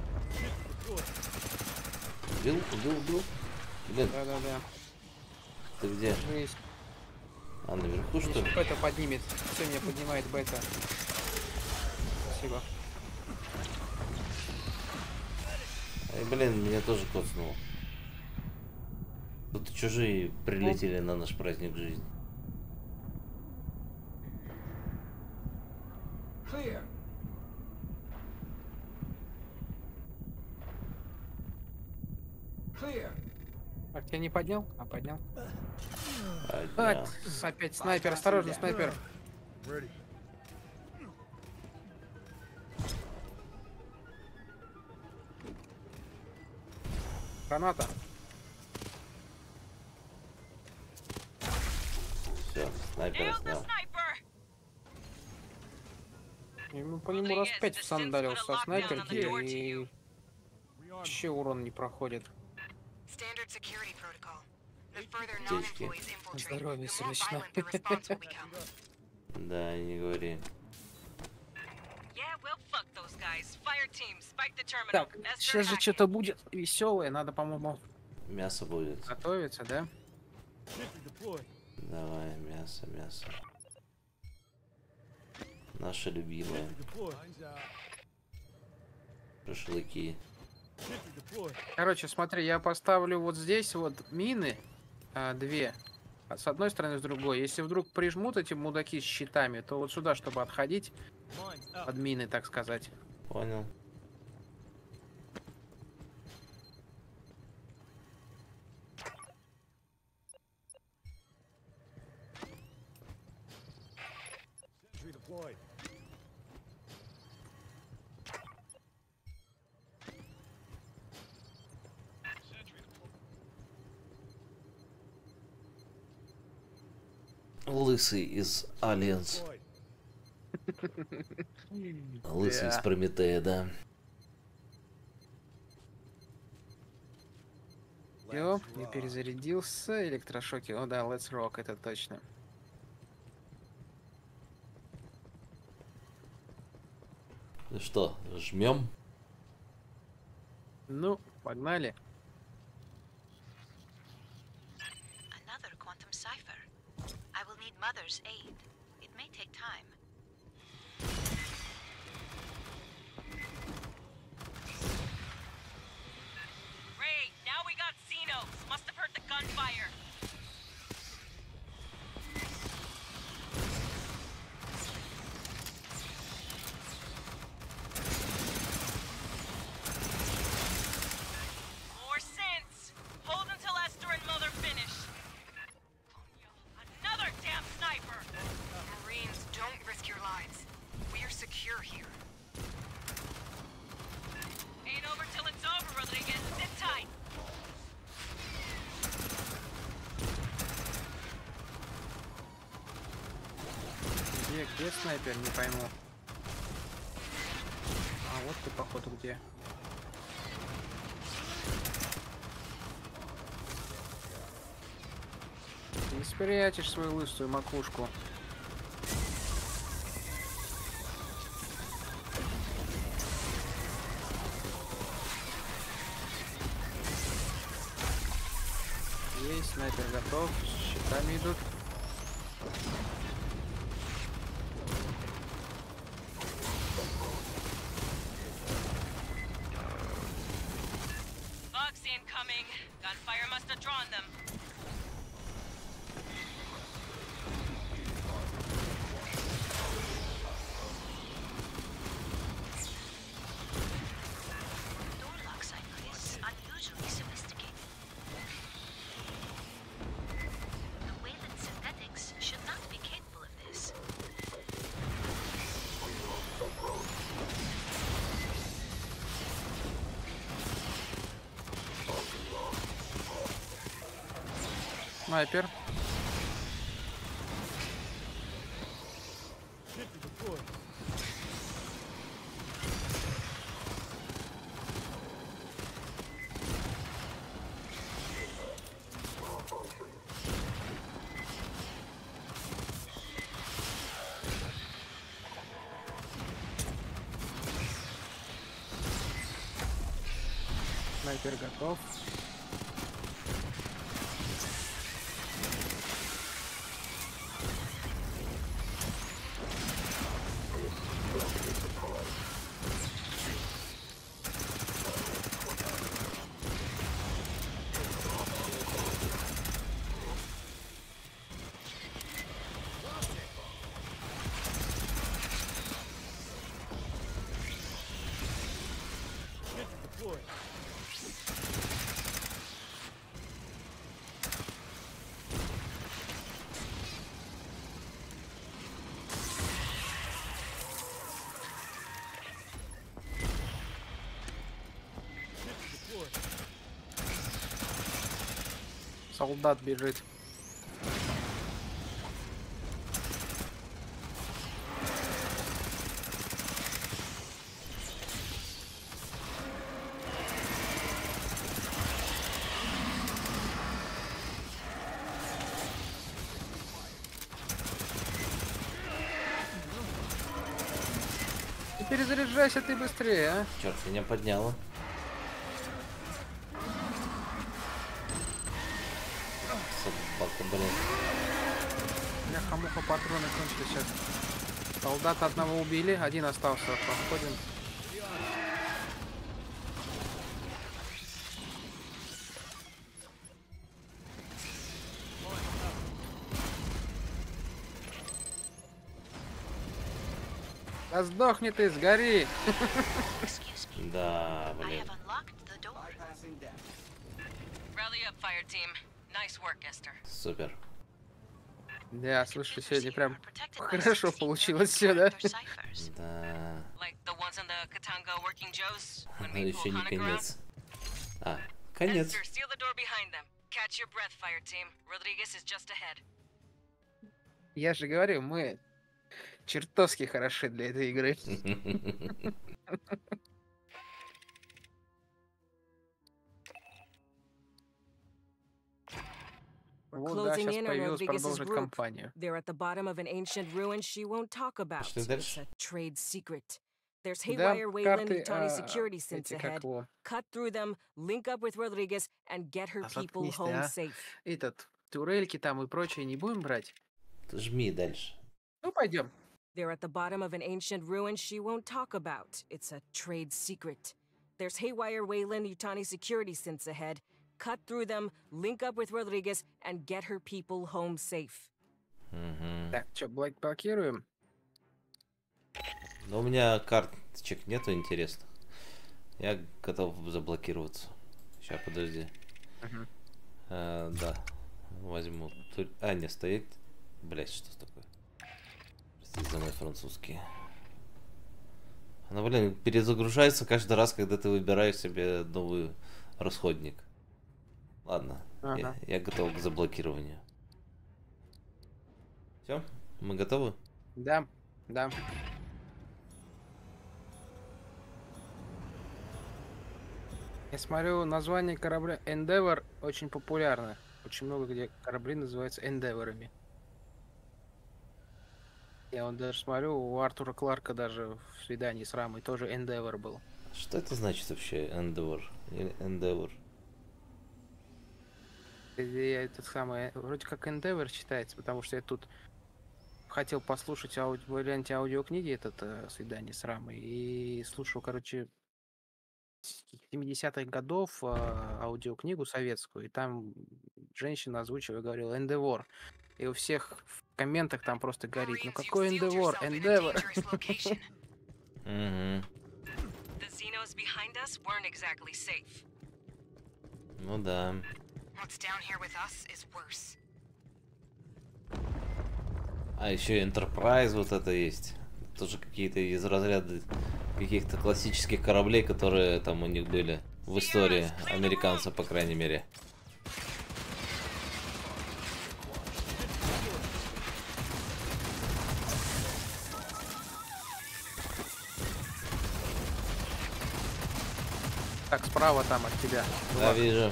Убил, убил, убил. Блин, Да-да-да. ты где? Жизнь. А, наверху, что ли? Бета поднимет. Все, меня поднимает бета. Спасибо. Ай, блин, меня тоже коцнуло. Тут чужие прилетели на наш праздник жизни. Clear. Clear. А тебя не поднял? А, поднял. А, А, да. с- опять снайпер, осторожно, снайпер. Ready. Граната. Все, снайпера Nailed the снял. sniper! Ему по нему раз пять всандалил со снайперки и We on. вообще урон не проходит. Standard security protocol. The further Птички. non-employees infiltrate, Здоровье the more срочно. violent the response will become. Да, не говори. Yeah, we'll fuck those guys. Fire team, spike the terminal. Так, Esther сейчас же Hackett. что-то будет веселое, надо, по-моему, Мясо будет. готовиться, да? Sentry deploy. Давай, мясо, мясо. Наше любимое. Deploy. Шашлыки. Sentry deploy. Короче, смотри, я поставлю вот здесь вот мины, а, две, а с одной стороны, с другой. Если вдруг прижмут эти мудаки с щитами, то вот сюда, чтобы отходить Mines out. под мины, так сказать. Понял. Sentry deployed. Лысый из Aliens. Deployed. Лысый из Да. Прометея, да. Все, я перезарядился, электрошоки. О да, let's rock, это точно. Ну что, жмем? Ну, погнали. Another quantum cipher. I will need Mother's aid. It may take time. Ray, now we got Xenos. Must have heard the gunfire. More sense. Hold until Esther and Mother finish. Где, где снайпер, не пойму. А вот ты, походу, где. Не спрячешь свою лысую макушку. Есть, снайпер готов, с щитами идут. Bugs incoming. Gunfire must have drawn them. Door lock cycle is unusually sophisticated. The Wayland synthetics should not be capable of this. Снайпер. Sentry deployed. Снайпер готов. Sentry deployed. Sentry deployed. Солдат бежит. И перезаряжайся ты быстрее, а? Черт, меня подняло. Собака, блин. Бляха-муха, патроны кончились сейчас. Солдата одного убили, один остался. Подходим. Да сдохни ты, сгори! Excuse me. Да, I блин. have unlocked the door. Bypassing death. Rally up, fire team. Nice work, Esther. Супер. Да, слушай, сегодня прям Are protected by хорошо sixteen получилось все, да? character ciphers. Да. Like the ones in the Katanga working Joes when Ну we еще pull не Hanukkah around. конец. А, конец. Esther, seal the door behind them. Catch your breath, fire team. Rodriguez is just ahead. Я же говорю, мы чертовски хороши для этой игры. We're Вот, да, closing сейчас in on появилась Rodriguez's продолжить group. кампанию. They're at the bottom of an ancient ruin she won't talk about. Что It's дальше? a trade secret. There's Да, Haywire, Wayland, карты, Utani а, security synths эти, как ahead. его, Cut through them, link up with Rodriguez, and get her А people заткнись ты, home а. safe. этот, турельки там и прочее не будем брать? Жми дальше. Ну, пойдем. They're at the bottom of an ancient ruin she won't talk about. It's a trade secret. There's Haywire, Wayland, Utani security synths ahead. Cut through them, link up with Rodriguez, and get her people home safe. Мгм. Так, что, блокируем? Но у меня карточек нету интересных. Я готов заблокироваться. Сейчас, подожди. Мгм. А, да. Возьму. Ту- А, не стоит. Блять, что такое? Простите за мой французский. Она, блин, перезагружается каждый раз, когда ты выбираешь себе новый расходник. Ладно, я, Ага. я готов к заблокированию. Все? Мы готовы? Да, да. Я смотрю, название корабля Endeavor очень популярно. Очень много где корабли называются Эндеворами. Я вот даже смотрю, у Артура Кларка даже в свидании с Рамой тоже Endeavor был. Что это значит вообще Endeavor? Или Endeavor? Я этот самый, вроде как Endeavor читается, потому что я тут хотел послушать ауди... в варианте аудиокниги этот э, свидание с Рамой и слушал, короче, с семидесятых годов э, аудиокнигу советскую, и там женщина озвучивая говорила Endeavor. И у всех в комментах там просто горит. Ну Marines, you какой sealed Endeavor? yourself in a Endeavor. dangerous location. Угу. The Xenos behind us weren't exactly safe. Ну да. What's down here with us is worse. А еще Enterprise вот это есть. Тоже какие-то из разряда каких-то классических кораблей, которые там у них были в истории американцев, по крайней мере. Так, справа там от тебя. Да, вижу.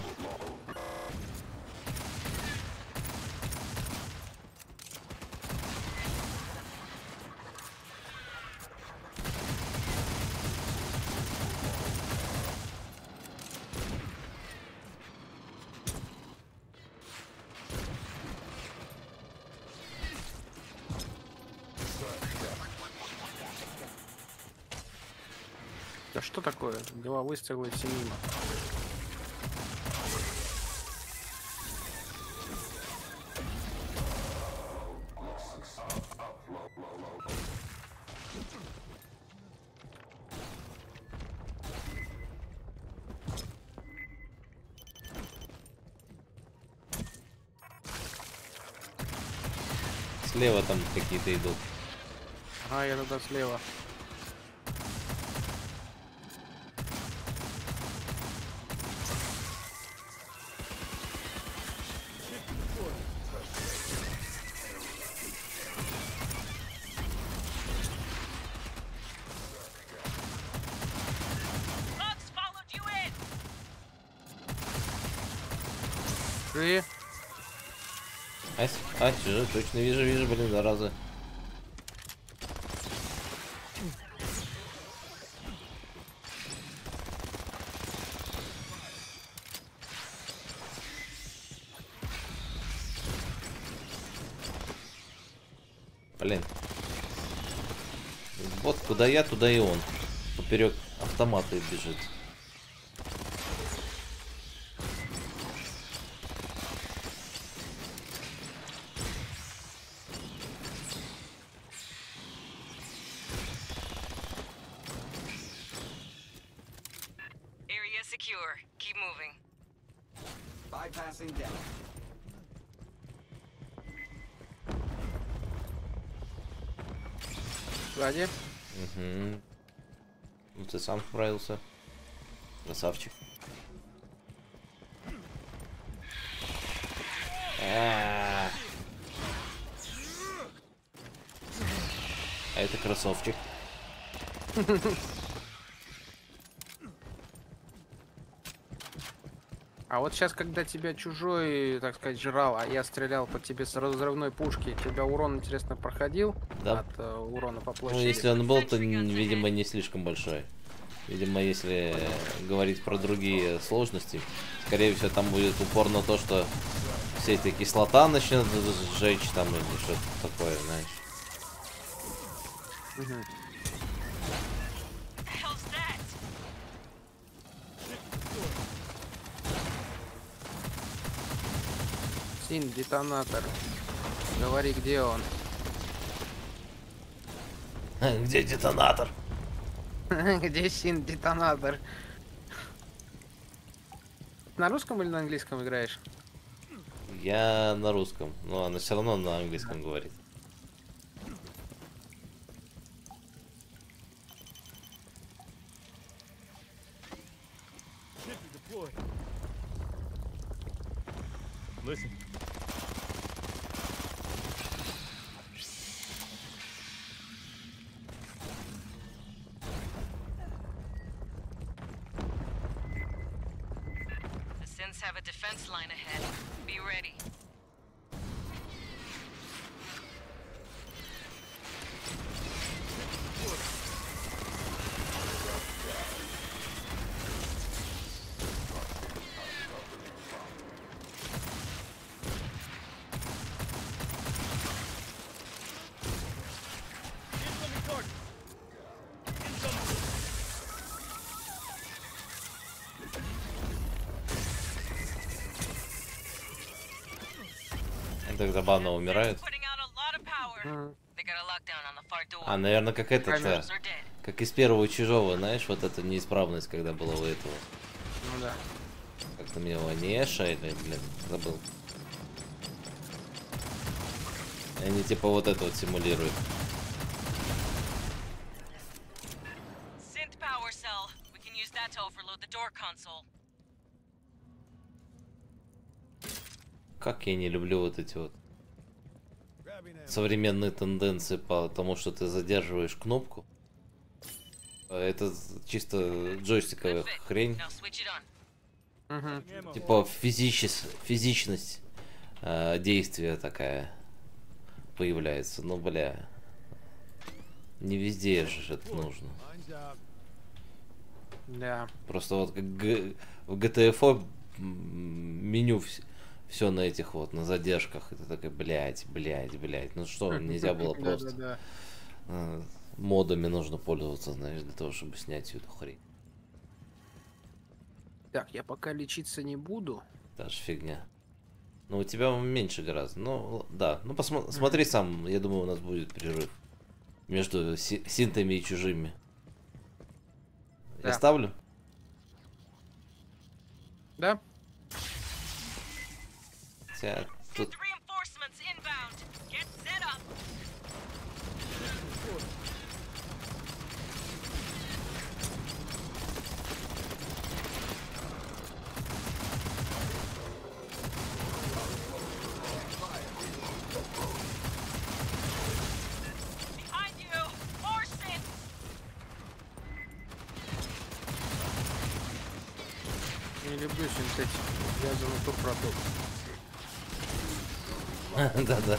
Да что такое? Два выстрела и все мимо. Слева там какие-то идут. Ага, я туда слева. Bugs followed you in. Ты? А, с- а, чужой, точно вижу, вижу, блин, зараза. Блин. Вот куда я, туда и он. Поперек автомата бежит. Area secure. Keep moving. Bypassing down. Сзади. Угу. Ну ты сам справился. Красавчик. А, а это кроссовчик. А вот сейчас, когда тебя чужой, так сказать, жрал, а я стрелял по тебе с разрывной пушки, тебя урон, интересно, проходил? Да. От э, урона по Ну, площади? если он был, то, н- видимо, не слишком большой. Видимо, если говорить про другие сложности, скорее всего, там будет упор на то, что все эта кислота начнет сжечь там или что-то такое, знаешь. Мгм. The hell's that? Син, детонатор. Говори, где он? Где детонатор? Где Син, детонатор? На русском или на английском играешь? Я на русском, но она все равно на английском говорит. Ship is deployed. Listen. Synths have a defense line ahead. Be ready. Incoming target. Incoming. Он так забавно умирает. Putting out a lot of power. Мгм. They got a lockdown on the far door. А, наверное, как этот, Камера. э, They're dead. как из первого чужого, знаешь, вот эта неисправность, когда была у этого. Ну да. Как-то мне его Неша или, блин, забыл. И они типа вот это вот симулируют. Synth power cell. We can use that to overload the door console. Как я не люблю вот эти вот Grabbing ammo. современные тенденции по тому, что ты задерживаешь кнопку. А это чисто джойстиковая Good fit. хрень. Now switch it on. Мгм. Ammo. Типа физичес... физичность э, действия такая появляется. Ну, бля. Не везде же это нужно. Mine's out. Да. Просто вот как г- в джи ти эф о меню все на этих вот, на задержках. Это такая, блядь, блядь, блядь. Ну что, нельзя было просто... Да-да-да. э, модами нужно пользоваться, знаешь, для того, чтобы снять всю эту хрень. Так, я пока лечиться не буду. Даже фигня. Ну, у тебя меньше гораздо. Ну, л- да. Ну, посмо- смотри сам. Я думаю, у нас будет перерыв между си- синтами и чужими. Я Да. ставлю? Да? Хотя тут... Synth reinforcements inbound. Get set up. Behind you. More synths. Не люблю синтетику. Я за натурпродукт. Да-да.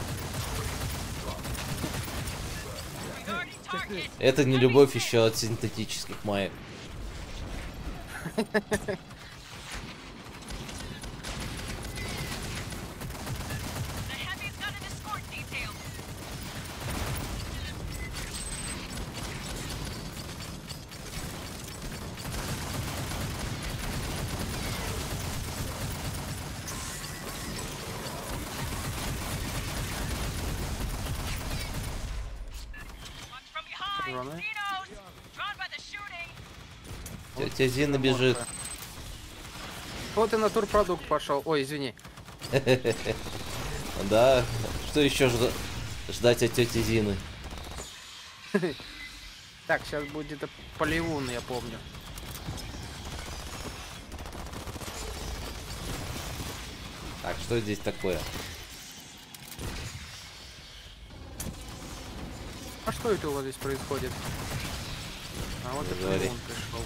Regarding target. Это не любовь еще от синтетических маек. The heavy's got an escort detail. Watch from behind. Ладно. Xenos. Drawn by the shooting. Тетя Зина бежит. Вот и натурпродукт пошел. Ой, извини. Да. Что еще жда- ждать от тети Зины? Так, сейчас будет это поливун, я помню. Так, что здесь такое? А что это у вас здесь происходит? А вот Не это говори. он пришел.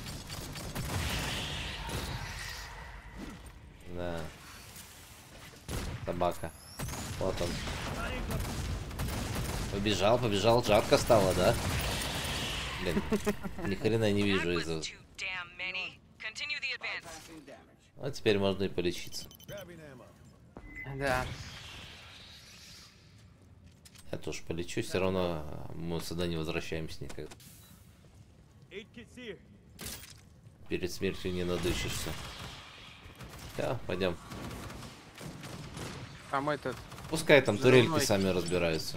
Да. Собака. Вот он. Побежал, побежал, жарко стало, да? Блин, ни хрена не That вижу was из-за... too damn many. Continue the advance. Bypassing damage. А теперь можно и полечиться. Grabbing ammo. Да. Я тоже полечу, все равно мы сюда не возвращаемся никогда. Eight kits here. Перед смертью не надышишься. Да, пойдем. Там этот. Пускай там За турельки мной. сами разбираются.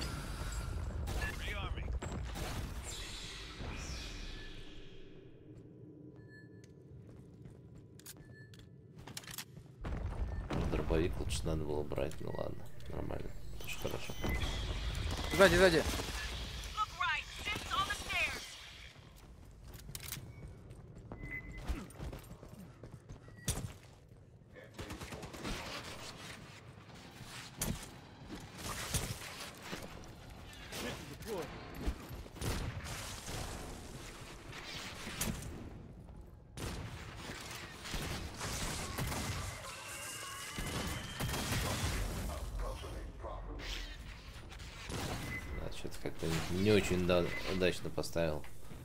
Дробовик лучше надо было брать, ну ладно, нормально, тоже хорошо. Сзади, сзади. Look right. Synths on the stairs. Mission deployed. Что-то как-то не очень да, удачно поставил.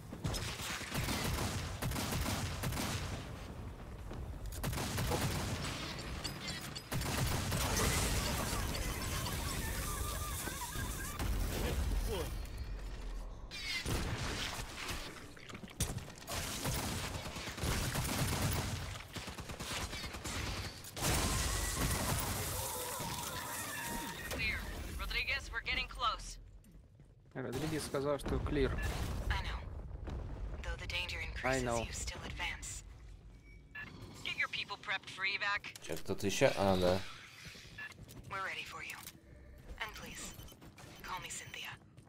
Clear. Rodriguez, we're getting close. Родригес сказал, что clear. I know. Though the danger I increases, know. you still advance. Get your people prepped for evac. Че, кто-то еще? А, да. We're ready for you. And please, call me Cynthia.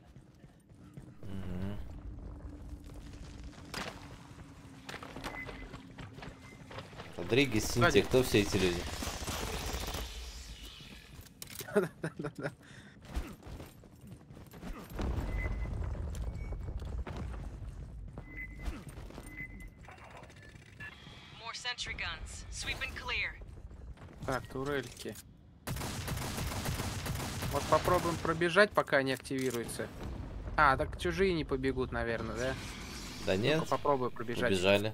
Родригес, Синтия, кто все эти люди? Да-да-да. More sentry guns. Sweep and clear. Так, турельки. Вот попробуем пробежать, пока не активируется. А, так чужие не побегут, наверное, да? Да нет, Ну-ка попробую пробежать. убежали.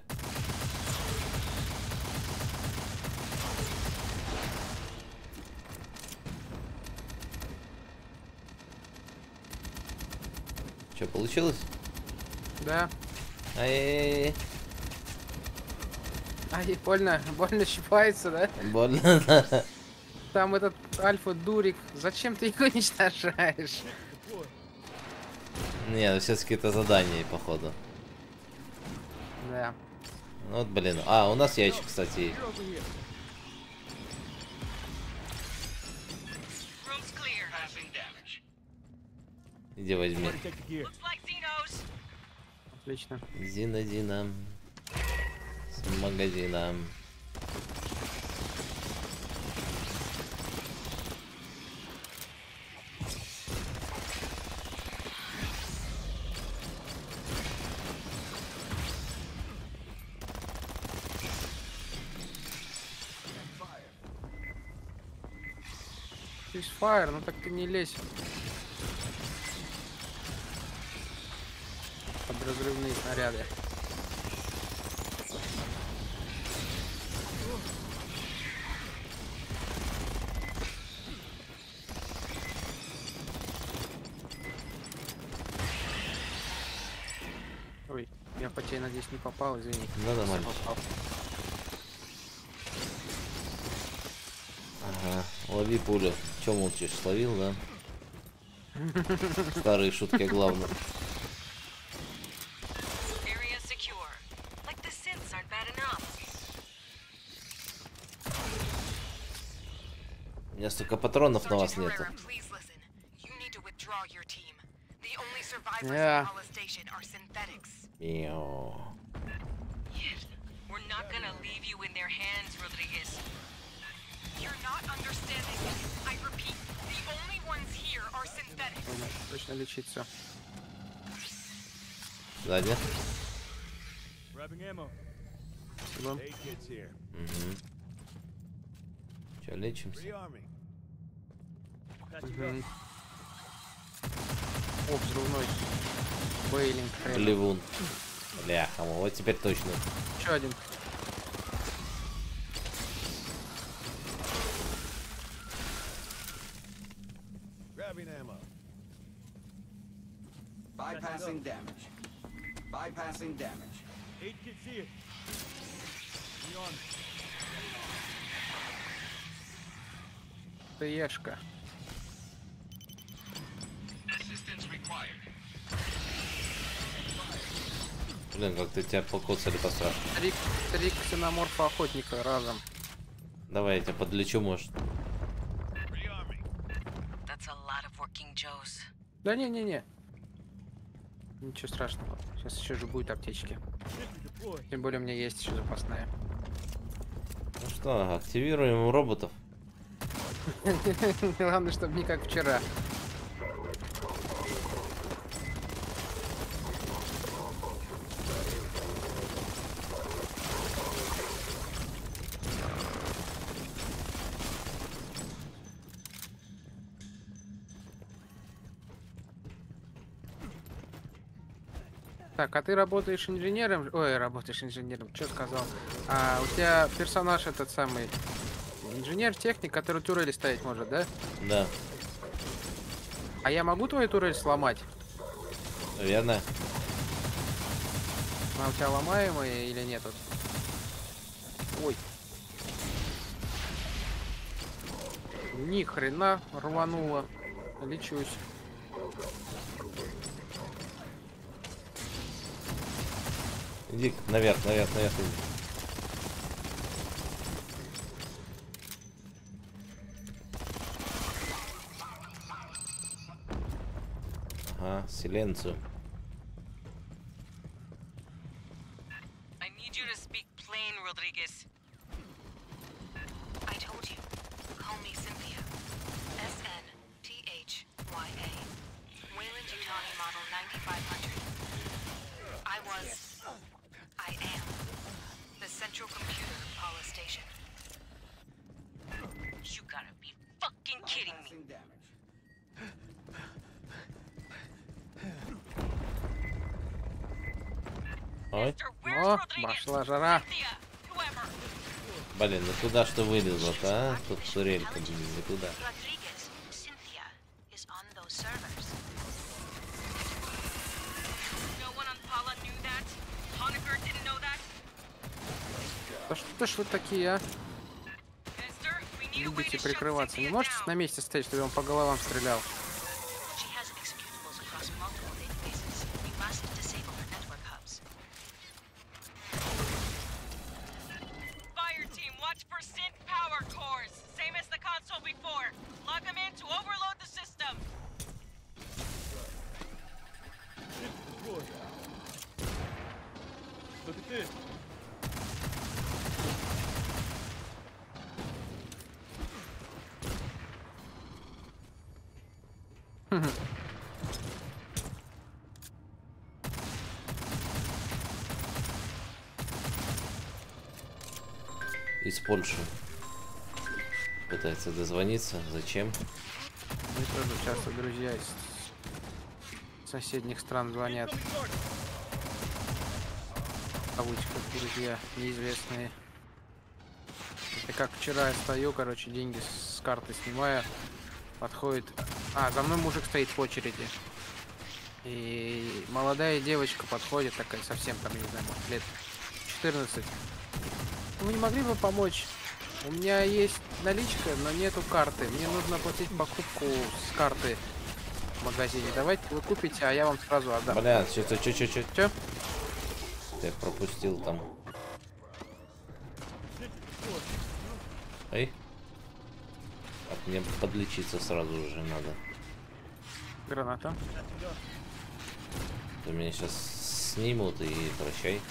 Че, получилось? Да. Ай-яй-яй. Ай, больно, больно щипается, да? Больно, да. Там этот альфа-дурик. Зачем ты его уничтожаешь? Не, ну все-таки это задание, походу. Да. Ну вот, блин. А, у нас ящик, кстати, есть. Room's clear. Иди возьми. Take the gear. Looks like Xenos. Отлично. Зина, Зина. С магазина. Фишфайр, ну так ты не лезь. Под разрывные снаряды. Ой, я по тебе, надеюсь, не попал, извини. Да, нормально. Попал. Ага, лови пулю. Че молчишь? Словил, да? Старые шутки, главное. Area secure. Like the synths aren't bad enough. У меня столько патронов на вас Sergeant нету. Herrera, please listen. You need to withdraw your team. The only survivors Yeah. in Hala Station are synthetics. Мяу. We're not gonna leave you in their hands, Rodriguez. You're not understanding. I repeat, the only ones here are synthetics. Нужно точно лечиться. Сзади. Grabbing ammo. Спасибо. Aid kits here. Угу. Че, лечимся? Rearming. Patching Мгм. up. О, взрывной. Бейлинг. хрен. Плевун. Бляха, вот теперь точно. Еще один. Grabbing ammo. Bypassing damage. Bypassing damage. Aid kits here. Rearming. ТЕшка. Блин, как-то тебя покоцали пострашно. Три, три ксеноморфа охотника разом. Давай я тебя подлечу, может. Rearming. That's a lot of working Joes. Да не-не-не. Ничего страшного. Сейчас еще же будет аптечки. Sentry deployed. Тем более у меня есть еще запасная. Ну что, активируем роботов. Главное, чтобы не как вчера. Так, а ты работаешь инженером? Ой, работаешь инженером, что сказал? А у тебя персонаж этот самый инженер-техник, который турели ставить может, да? Да, А я могу твою турель сломать? верно? Она у тебя ломаемая или нет? Вот? Ой. Ни хрена рвануло. Лечусь. Иди наверх, наверх, наверх иди. Ага, Силенцию. I need you to speak plain, Rodriguez. I told you. Call me Cynthia. S N T H Y A. Wayland Yutani Model ninety-five hundred. I was... I am. The central computer of Paula Station. You gotta be fucking kidding me. Bypassing damage. Ой, Mister, where's О, Rodriguez? пошла жара. Cynthia, whoever. блин, ну туда что вылезло-то, а? Тут турелька, блин, не туда. Rodriguez, Cynthia, is on those servers. No one on Paula knew that. Honecker didn't know that. Да что ж вы такие, а? Mister, we need a way Любите to shut прикрываться. Не Cynthia можете down. на месте стоять, чтобы я вам по головам стрелял? She has executables across multiple databases. We must disable her network hubs. Fire team, watch for synth power cores. Same as the console before. Log them in to overload the system. Deploy. Look at this. Из Польши. Пытается дозвониться. Зачем? Мне тоже часто друзья из соседних стран звонят. В кавычках друзья, неизвестные. Это как вчера я стою, короче, деньги с карты снимаю. Подходит... А, за мной мужик стоит в очереди. И молодая девочка подходит, такая совсем там, не знаю, может, лет четырнадцать. Вы не могли бы помочь? У меня есть наличка, но нету карты. Мне нужно оплатить покупку с карты в магазине. Давайте вы купите, а я вам сразу отдам. Бля, что-то, что, что, что? Чё? Я пропустил там. Эй. Так, мне подлечиться сразу же надо. Граната. То меня сейчас снимут и прощай.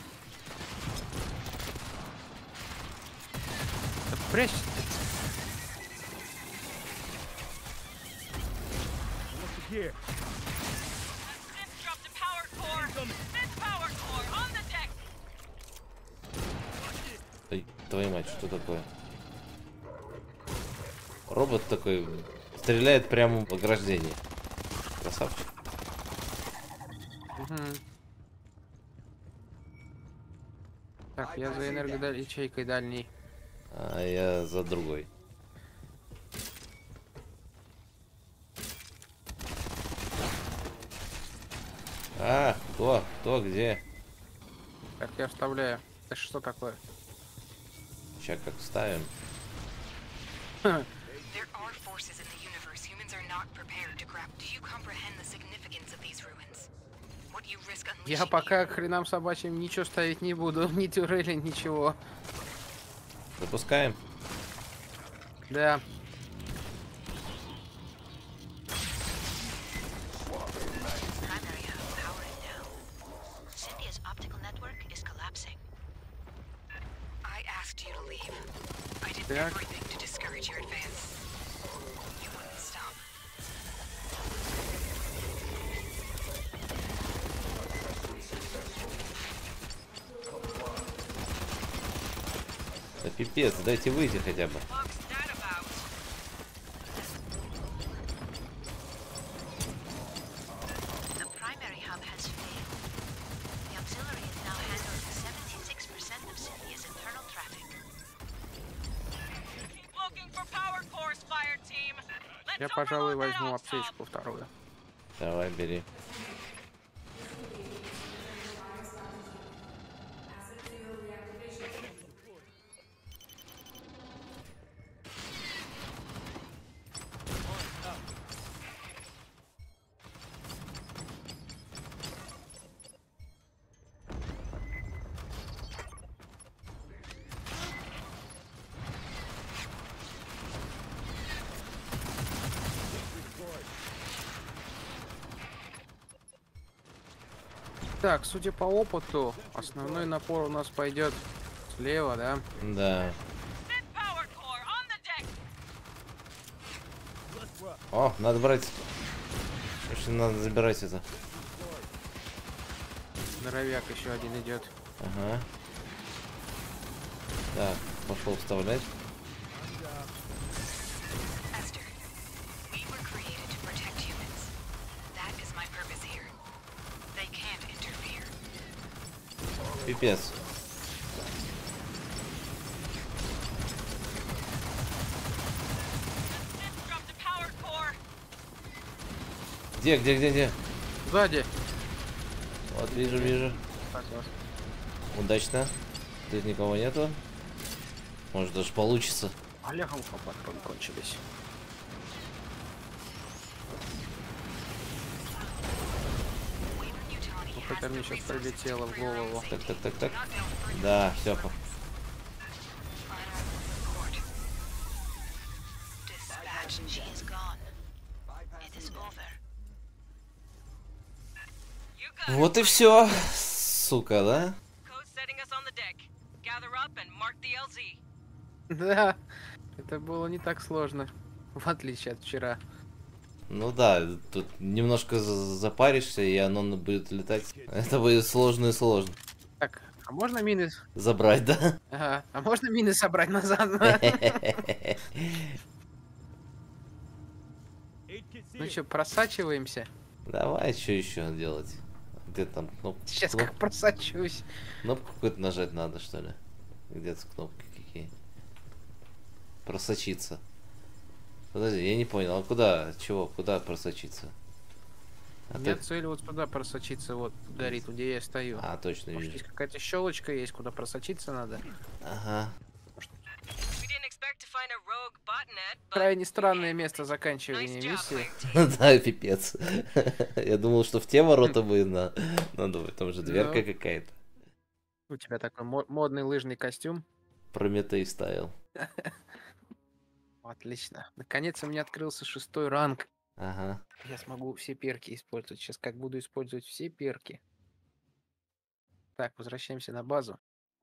Да прячься. What's here? Synth dropped a power core. Synth power core on the deck. Ой, твою мать, что такое? Робот такой стреляет прямо в ограждение. Красавчик. Угу. Так, я за энергоячейкой дальней. А я за другой. А, кто? Кто, где? Так, я вставляю. Это что такое? Сейчас как ставим. There are forces in the universe humans are not prepared to grab. Do you comprehend the significance of these ruins? What you risk Я unleashing пока here? к хренам собачьим ничего ставить не буду. Ни турели, ничего. Запускаем. Да. Primary hub powering down. Cynthia's optical network is collapsing. I asked you to leave. I did Так. everything to discourage your advance. You wouldn't stop. Да пипец, дайте выйти хотя бы. What's that about? The primary hub has failed. Я, пожалуй, возьму аптечку вторую. Давай, бери. Так, судя по опыту, основной напор у нас пойдет слева, да? Да. Synth power core on the deck. О, надо брать. Очень надо забирать это. Здоровяк еще один идет. Ага. Так, пошел вставлять. Esther, we were created to protect humans. That is my purpose here. They can't interfere. Пипец. Synth dropped a power core. Где, где, где, где? Сзади. Вот, вижу, вижу. Так, вот. Удачно. Тут никого нету. Может, даже получится. Олегом патроны кончились. Ну, хотя мне сейчас прилетело в голову. Так, так, так, так. Да, все. Dispatch, she is gone. It is over. You got Вот и все. Сука, да? code setting us on the deck. Gather up and mark the L Z. Да, это было не так сложно, в отличие от вчера. Ну да, тут немножко за- запаришься, и оно будет летать. Это будет сложно и сложно. Так, а можно мины... Забрать, да? Ага, а можно мины собрать назад? Aid kit Ну here. что, просачиваемся? Давай, что еще делать? Где там кнопка? Сейчас как просачиваюсь. Кнопку какую-то нажать надо, что ли? Где-то кнопки какие? Просочиться. Подожди, я не понял, а куда? Чего? Куда просочиться? А, У меня ты- цель вот сюда просочиться, вот горит, где я стою. а, точно Может, вижу. здесь какая-то щелочка есть, куда просочиться надо. Ага. We didn't expect to find a rogue botnet, but Крайне странное место nice заканчивания job, миссии. player team. Да, пипец. Я думал, что в те ворота бы на... Надо бы, там же дверка Ну. какая-то. У тебя такой мо- модный лыжный костюм. Прометей ставил. Отлично. Наконец у меня открылся шестой ранг. Ага. Я смогу все перки использовать. Сейчас как буду использовать все перки. Так, возвращаемся на базу.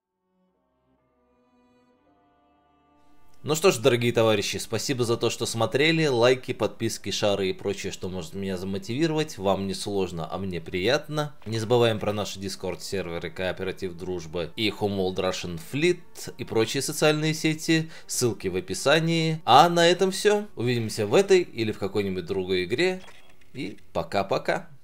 Ну что ж, дорогие товарищи, спасибо за то, что смотрели. Лайки, подписки, шары и прочее, что может меня замотивировать. Вам не сложно, а мне приятно. Не забываем про наши Discord серверы, Кооператив Дружба и Homeworld Russian Fleet и прочие социальные сети. Ссылки в описании. А на этом все. Увидимся в этой или в какой-нибудь другой игре. И пока-пока.